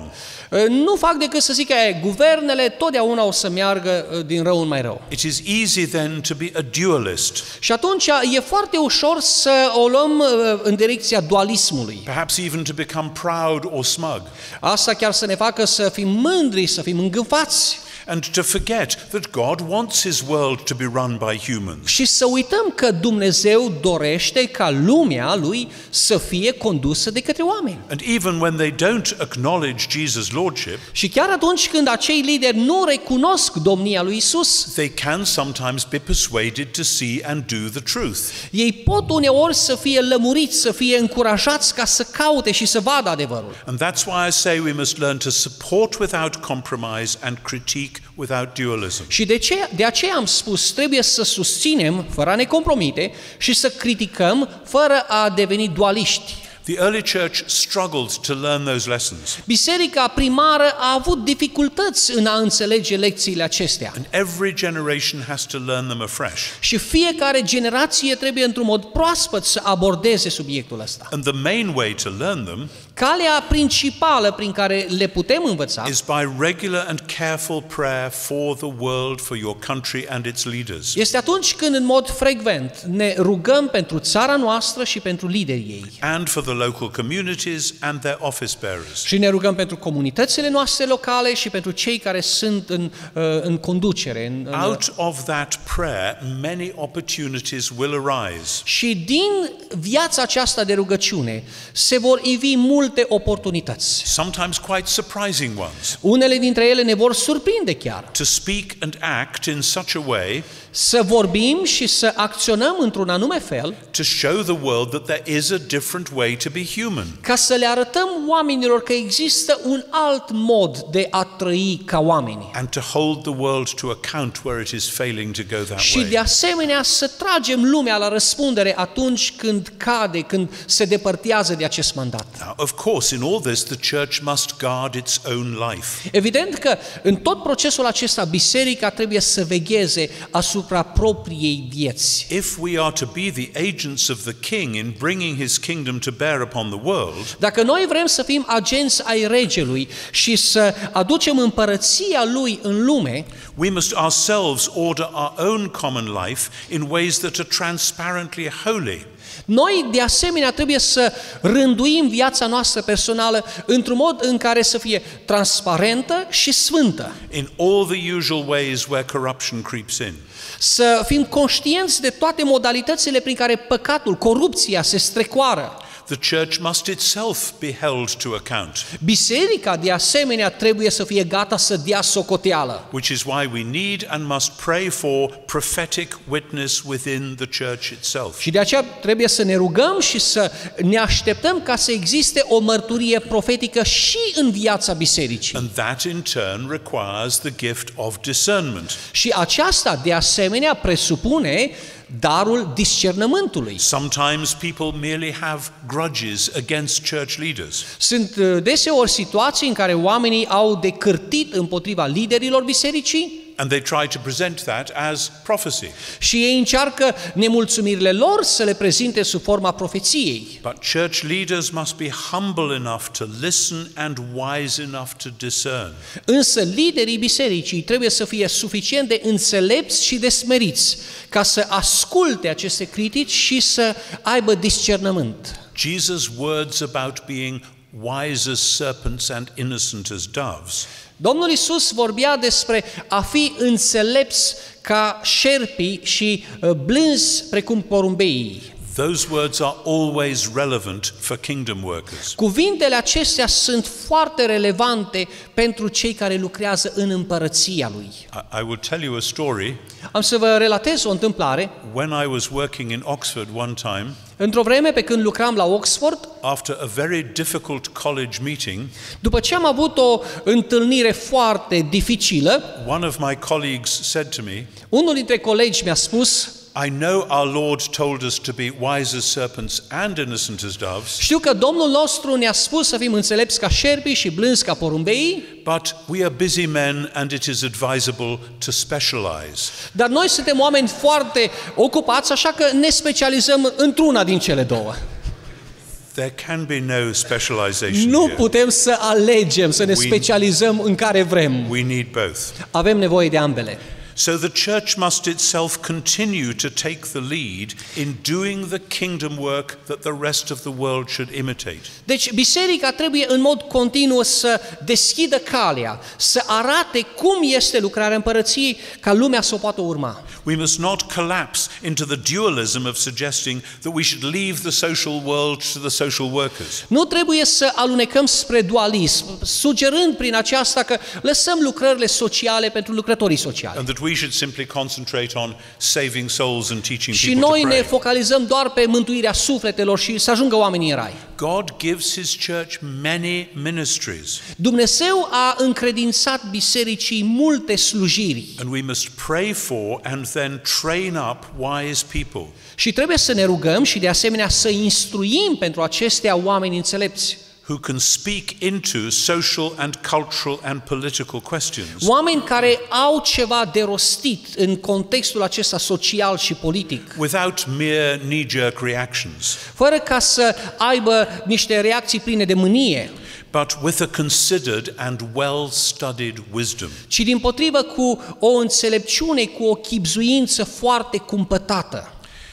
C: nu fac decât să zică că guvernele totdeauna o să meargă din rău în mai rău.
B: It is easy then to be a dualist.
C: Și atunci e foarte ușor să o luăm în direcția dualismului.
B: Perhaps even to become proud or smug.
C: Asta chiar să ne facă să fim mândri, să fim îngânfați.
B: And to forget that God wants his world to be run by humans.
C: Și să uităm că Dumnezeu dorește ca lumea lui să fie condusă de către oameni.
B: And even when they don't acknowledge Jesus' lordship,
C: Și chiar atunci când acei lideri nu recunosc domnia lui Isus,
B: they can sometimes be persuaded to see and do the truth.
C: ei pot uneori să fie lămuriți, să fie încurajați ca să caute și să vadă adevărul.
B: And that's why I say we must learn to support without compromise and critique without dualism.
C: Și de, ce, de aceea am spus, trebuie să susținem fără a ne compromite și să criticăm fără a deveni dualiști.
B: The early church struggled to learn those lessons.
C: Biserica primară a avut dificultăți în a înțelege lecțiile acestea.
B: And every generation has to learn them afresh.
C: Și fiecare generație trebuie într-un mod proaspăt să abordeze subiectul ăsta.
B: And the main way to learn them
C: Calea principală prin care le putem învăța
B: is by regular and careful prayer for the world, for your country and its leaders.
C: este atunci când în mod frecvent ne rugăm pentru țara noastră și pentru liderii ei.
B: And for the local communities and their office bearers.
C: Și ne rugăm pentru comunitățile noastre locale și pentru cei care sunt în, în conducere. În, în...
B: Out of that prayer, many opportunities will arise.
C: Și din viața aceasta de rugăciune se vor ivi multe oportunități.
B: Sometimes quite surprising ones.
C: Unele dintre ele ne vor surprinde chiar.
B: To speak and act in such a way
C: Să vorbim și să acționăm într-un anume fel,
B: to show the world that there is a different way to be human.
C: ca să le arătăm oamenilor că există un alt mod de a trăi ca oameni.
B: And to hold the world to account where it is failing to go that
C: Și de
B: way.
C: asemenea să tragem lumea la răspundere atunci când cade, când se depărtează de acest mandat.
B: Now, of course, in all this, the church must guard its own life.
C: Evident că în tot procesul acesta biserica trebuie să vegheze asupra propriei vieți.
B: If we are to be the agents of the king in bringing his kingdom to bear upon the world,
C: Dacă noi vrem să fim agenți ai regelui și să aducem împărăția lui în lume,
B: we must ourselves order our own common life in ways that are transparently holy.
C: noi de asemenea trebuie să rânduim viața noastră personală într-un mod în care să fie transparentă și sfântă.
B: In all the usual ways where corruption creeps in.
C: Să fim conștienți de toate modalitățile prin care păcatul, corupția se strecoară.
B: The church must itself be held to account.
C: Biserica, de asemenea, trebuie să fie gata să dea socoteală.
B: Which is why we need and must pray for prophetic witness within the church itself.
C: Și de aceea trebuie să ne rugăm și să ne așteptăm ca să existe o mărturie profetică și în viața bisericii.
B: And that in turn requires the gift of discernment.
C: Și aceasta, de asemenea, presupune darul discernământului.
B: Sometimes people merely have grudges against church leaders.
C: Sunt deseori situații în care oamenii au de cârtit împotriva liderilor bisericii
B: And they try to present that as prophecy.
C: Și ei încearcă nemulțumirile lor să le prezinte sub forma profeției.
B: But church leaders must be humble enough to listen and wise enough to discern.
C: Însă liderii bisericii trebuie să fie suficient de înțelepți și de smeriți ca să asculte aceste critici și să aibă discernământ.
B: Jesus' words about being wise as serpents and innocent as doves
C: Domnul Iisus vorbea despre a fi înțelepți ca șerpii și uh, blânzi precum porumbeii.
B: Those words are always relevant for kingdom workers.
C: Cuvintele acestea sunt foarte relevante pentru cei care lucrează în împărăția lui.
B: I, I will tell you a story.
C: Am să vă relatez o întâmplare.
B: When I was working in Oxford one time,
C: Într-o vreme pe când lucram la Oxford,
B: after a very difficult college meeting,
C: după ce am avut o întâlnire foarte dificilă,
B: one of my colleagues said to me,
C: unul dintre colegi mi-a spus:
B: I know our Lord told us to be wise as serpents and innocent as doves,
C: știu că Domnul nostru ne-a spus să fim înțelepți ca șerpi și blânzi ca porumbeii,
B: but we are busy men and it is advisable to specialize.
C: dar noi suntem oameni foarte ocupați, așa că ne specializăm într-una din cele două.
B: There can be no specialization
C: Nu
B: here.
C: putem să alegem, să ne
B: We-
C: specializăm în care vrem.
B: We need both.
C: Avem nevoie de ambele.
B: So the church must itself continue to take the lead in doing the kingdom work that the rest of the world should imitate.
C: Deci biserica trebuie în mod continuu să deschidă calea, să arate cum este lucrarea împărăției, ca lumea să o poată urma.
B: We must not collapse into the dualism of suggesting that we should leave the social world to the social workers.
C: Nu trebuie să alunecăm spre dualism, sugerând prin aceasta că lăsăm lucrările sociale pentru lucrătorii sociali.
B: And that we should simply concentrate on saving souls and teaching
C: Și
B: people
C: noi
B: to
C: ne
B: pray.
C: focalizăm doar pe mântuirea sufletelor și să ajungă oamenii în rai.
B: God gives his church many ministries,
C: Dumnezeu a încredințat bisericii multe slujiri
B: and we must pray for and then train up wise people.
C: și trebuie să ne rugăm și de asemenea să instruim pentru acestea oameni înțelepți.
B: Who can speak into social and cultural and political questions
C: Oameni care au ceva de rostit în contextul acesta social și politic,
B: without mere knee-jerk reactions,
C: fără ca să aibă niște reacții pline de mânie,
B: but with a considered and well-studied wisdom.
C: ci dimpotrivă cu o înțelepciune, cu o chibzuință foarte cumpătată.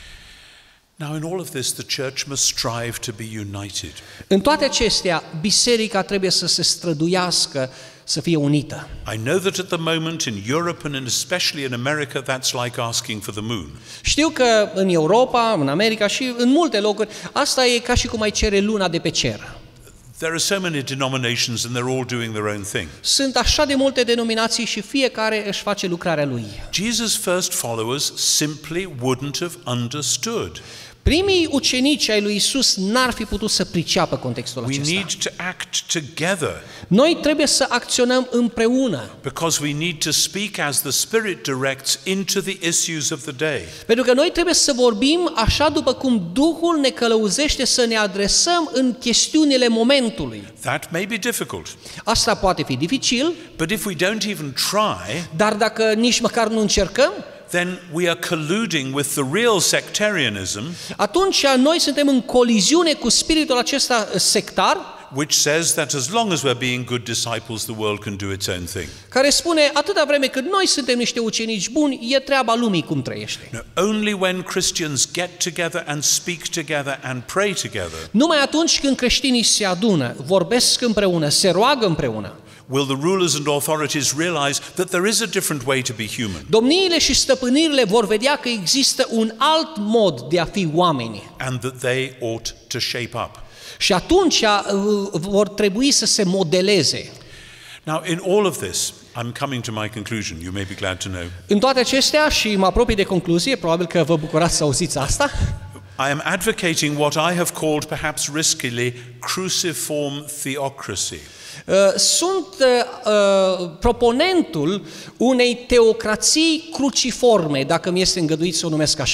B: Now, in all of this, the church must strive to be united.
C: În toate acestea, biserica trebuie să se străduiască să fie unită.
B: I know that at the moment in Europe and in especially in America, that's like asking for the moon.
C: Știu că în Europa, în America și în multe locuri, asta e ca și cum ai cere luna de pe cer.
B: There are so many denominations and they're all doing their own thing.
C: Sunt așa de multe denominații și fiecare își face lucrarea lui.
B: Jesus' first followers simply wouldn't have understood.
C: Primii ucenici ai lui Isus n-ar fi putut să priceapă contextul
B: We
C: acesta.
B: need to act together
C: Noi trebuie să acționăm împreună,
B: because we need to speak as the Spirit directs into the issues of the day.
C: pentru că noi trebuie să vorbim așa după cum Duhul ne călăuzește să ne adresăm în chestiunile momentului.
B: That may be difficult,
C: Asta poate fi dificil,
B: but if we don't even try,
C: dar dacă nici măcar nu încercăm,
B: then we are colluding with the real sectarianism,
C: atunci noi suntem în coliziune cu spiritul acesta sectar,
B: which says that as long as we're being good disciples, the world can do its own thing.
C: care spune atâta vreme cât noi suntem niște ucenici buni, e treaba lumii cum trăiește.
B: No, only when Christians get together and speak together and pray together
C: Numai atunci când creștinii se adună, vorbesc împreună, se roagă împreună,
B: will the rulers and authorities realize that there is a different way to be human,
C: domniile și stăpânirile vor vedea că există un alt mod de a fi oameni.
B: and that they ought to shape up.
C: Și atunci uh, vor trebui să se modeleze.
B: Now, in all of this, I'm coming to my conclusion. You may be glad to know.
C: În toate acestea, și mă apropii de concluzie, probabil că vă bucurați să auziți asta,
B: I am advocating what I have called, perhaps riskily, cruciform theocracy.
C: Uh, sunt uh, uh, proponentul unei teocrații cruciforme, dacă mi este îngăduit să o numesc așa.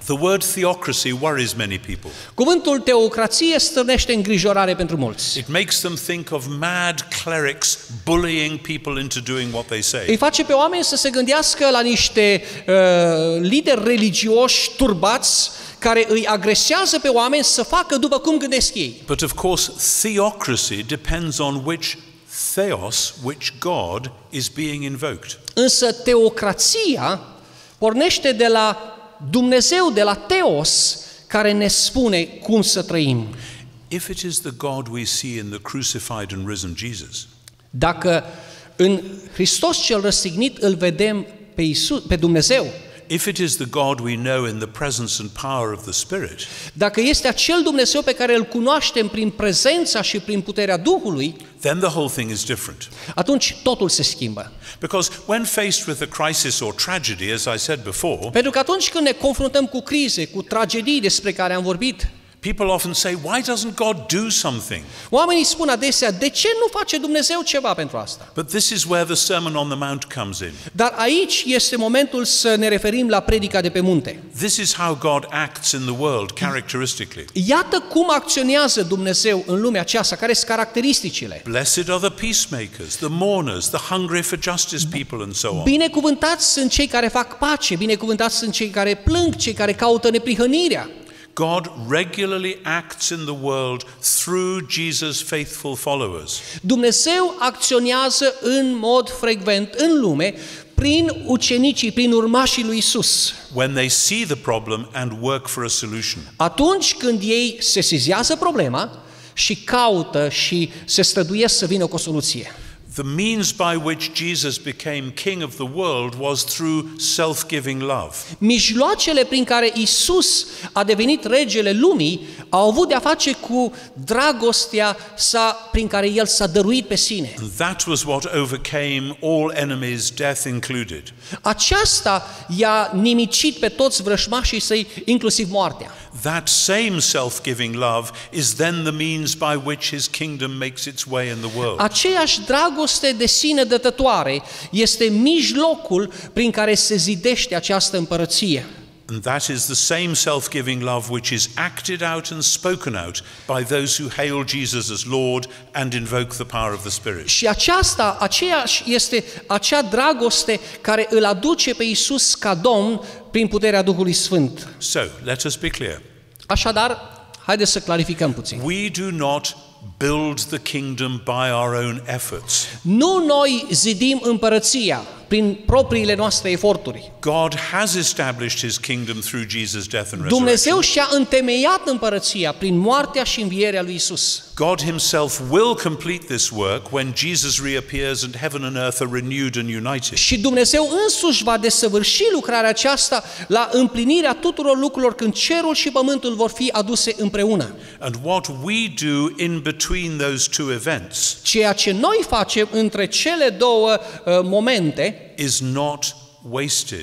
B: The word theocracy worries many people.
C: Cuvântul teocrație stârnește îngrijorare pentru mulți.
B: It makes them think of mad clerics bullying people into doing what they
C: Îi
B: say.
C: face pe oameni să se gândească la niște uh, lideri religioși turbați care îi agresează pe oameni să facă după cum gândesc ei.
B: But of course, theocracy depends on which theos, which God is being invoked.
C: Însă teocrația pornește de la Dumnezeu, de la Teos, care ne spune cum să trăim.
B: If it is the God we see in the crucified and risen Jesus,
C: Dacă în Hristos cel răstignit îl vedem pe, Iisus, pe Dumnezeu,
B: if it is the God we know in the presence and power of the Spirit,
C: dacă este acel Dumnezeu pe care îl cunoaștem prin prezența și prin puterea Duhului,
B: then the whole thing is different.
C: atunci totul se schimbă.
B: Because when faced with a crisis or tragedy, as I said before,
C: Pentru că atunci când ne confruntăm cu crize, cu tragedii despre care am vorbit,
B: people often say, why doesn't God do something?
C: oamenii spun adesea, de ce nu face Dumnezeu ceva pentru asta?
B: But this is where the Sermon on the Mount comes in.
C: Dar aici este momentul să ne referim la predica de pe munte.
B: This is how God acts in the world characteristically.
C: Iată cum acționează Dumnezeu în lumea aceasta, care sunt caracteristicile.
B: Blessed are the peacemakers, the mourners, the hungry for justice people, and so on.
C: Binecuvântați sunt cei care fac pace, binecuvântați sunt cei care plâng, cei care caută neprihănirea.
B: God regularly acts in the world through Jesus' faithful followers.
C: Dumnezeu acționează în mod frecvent în lume prin ucenicii, prin urmașii lui Isus.
B: When they see the problem and work for a solution.
C: Atunci când ei sesizează problema și caută și se străduiesc să vină cu o soluție.
B: The means by which Jesus became king of the world was through self-giving love.
C: Mijloacele prin care Isus a devenit regele lumii au avut de-a face cu dragostea sa prin care el s-a dăruit pe sine.
B: And that was what overcame all enemies, death included.
C: Aceasta i-a nimicit pe toți vrăjmașii săi, inclusiv moartea.
B: That same self-giving love is then the means by which his kingdom makes its way in the world.
C: Aceeași dragoste de sine dătătoare este mijlocul prin care se zidește această împărăție.
B: And that is the same self-giving love which is acted out and spoken out by those who hail Jesus as Lord and invoke the power of the Spirit.
C: Și aceasta, aceeași este acea dragoste care îl aduce pe Iisus ca Domn prin puterea Duhului Sfânt.
B: So, let us be clear.
C: Așadar, haideți să clarificăm puțin.
B: We do not build the kingdom by our own efforts.
C: Nu noi zidim împărăția prin propriile noastre eforturi.
B: God has established his kingdom through Jesus' death and
C: Dumnezeu
B: resurrection.
C: și-a întemeiat împărăția prin moartea și învierea lui Isus.
B: God himself will complete this work when Jesus reappears and heaven and earth are renewed and united.
C: Și Dumnezeu însuși va desăvârși lucrarea aceasta la împlinirea tuturor lucrurilor când cerul și pământul vor fi aduse împreună.
B: And what we do in between those two events
C: Ceea ce noi facem între cele două uh, momente
B: is not wasted.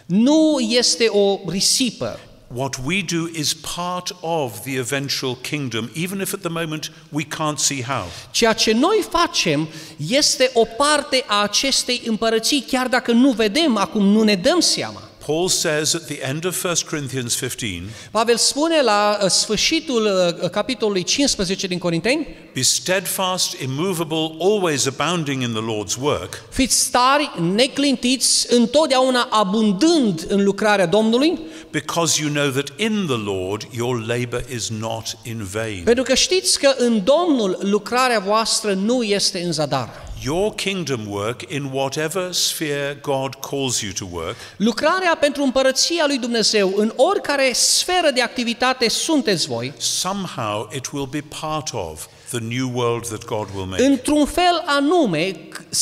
C: nu este o risipă.
B: What we do is part of the eventual kingdom, even if at the moment we can't see how.
C: Ceea ce noi facem este o parte a acestei împărății, chiar dacă nu vedem acum, nu ne dăm seama.
B: Paul says at the end of First Corinthians fifteen,
C: Pavel spune la uh, sfârșitul uh, capitolului cincisprezece din Corinteni:
B: be steadfast, immovable, always abounding in the Lord's work,
C: fiți stari, neclintiți, întotdeauna abundând în lucrarea Domnului,
B: because you know that in the Lord your labor is not in vain.
C: pentru că știți că în Domnul lucrarea voastră nu este în zadar.
B: Your kingdom work, in whatever sphere God calls you to work,
C: Lucrarea pentru împărăția lui Dumnezeu, în oricare sferă de activitate sunteți voi,
B: somehow it will be part of the new world that God will make.
C: într-un fel anume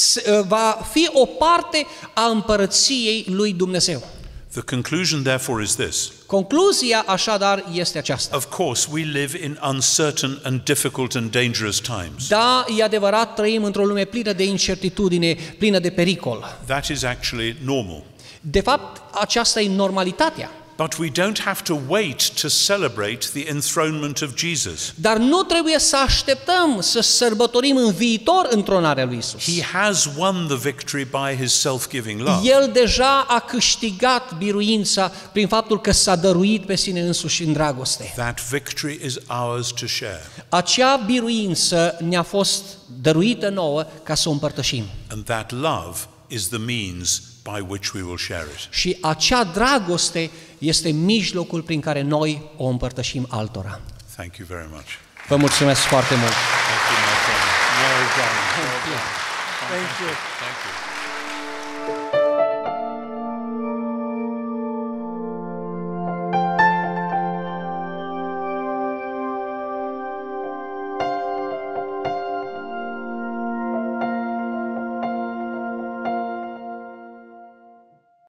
C: va fi o parte a împărăției lui Dumnezeu.
B: The conclusion, therefore, is this.
C: Concluzia, așadar, este aceasta.
B: Of course, we live in uncertain and difficult and dangerous times.
C: Da, e adevărat, trăim într-o lume plină de incertitudine, plină de pericol.
B: That is actually normal.
C: De fapt, aceasta e normalitatea.
B: But we don't have to wait to celebrate the enthronement of Jesus.
C: Dar nu trebuie să așteptăm să sărbătorim în viitor întronarea lui Isus.
B: He has won the victory by his self-giving love.
C: El deja a câștigat biruința prin faptul că s-a dăruit pe sine însuși în dragoste.
B: That victory is ours to share.
C: Acea biruință ne-a fost dăruită nouă ca să o împărtășim.
B: And that love is the means by which we will share it.
C: Și acea dragoste este mijlocul prin care noi o împărtășim altora.
B: Thank you very much.
C: Vă mulțumesc foarte mult.
B: Thank you, my friend.
D: Well done. Well done. Thank you.
B: Thank you.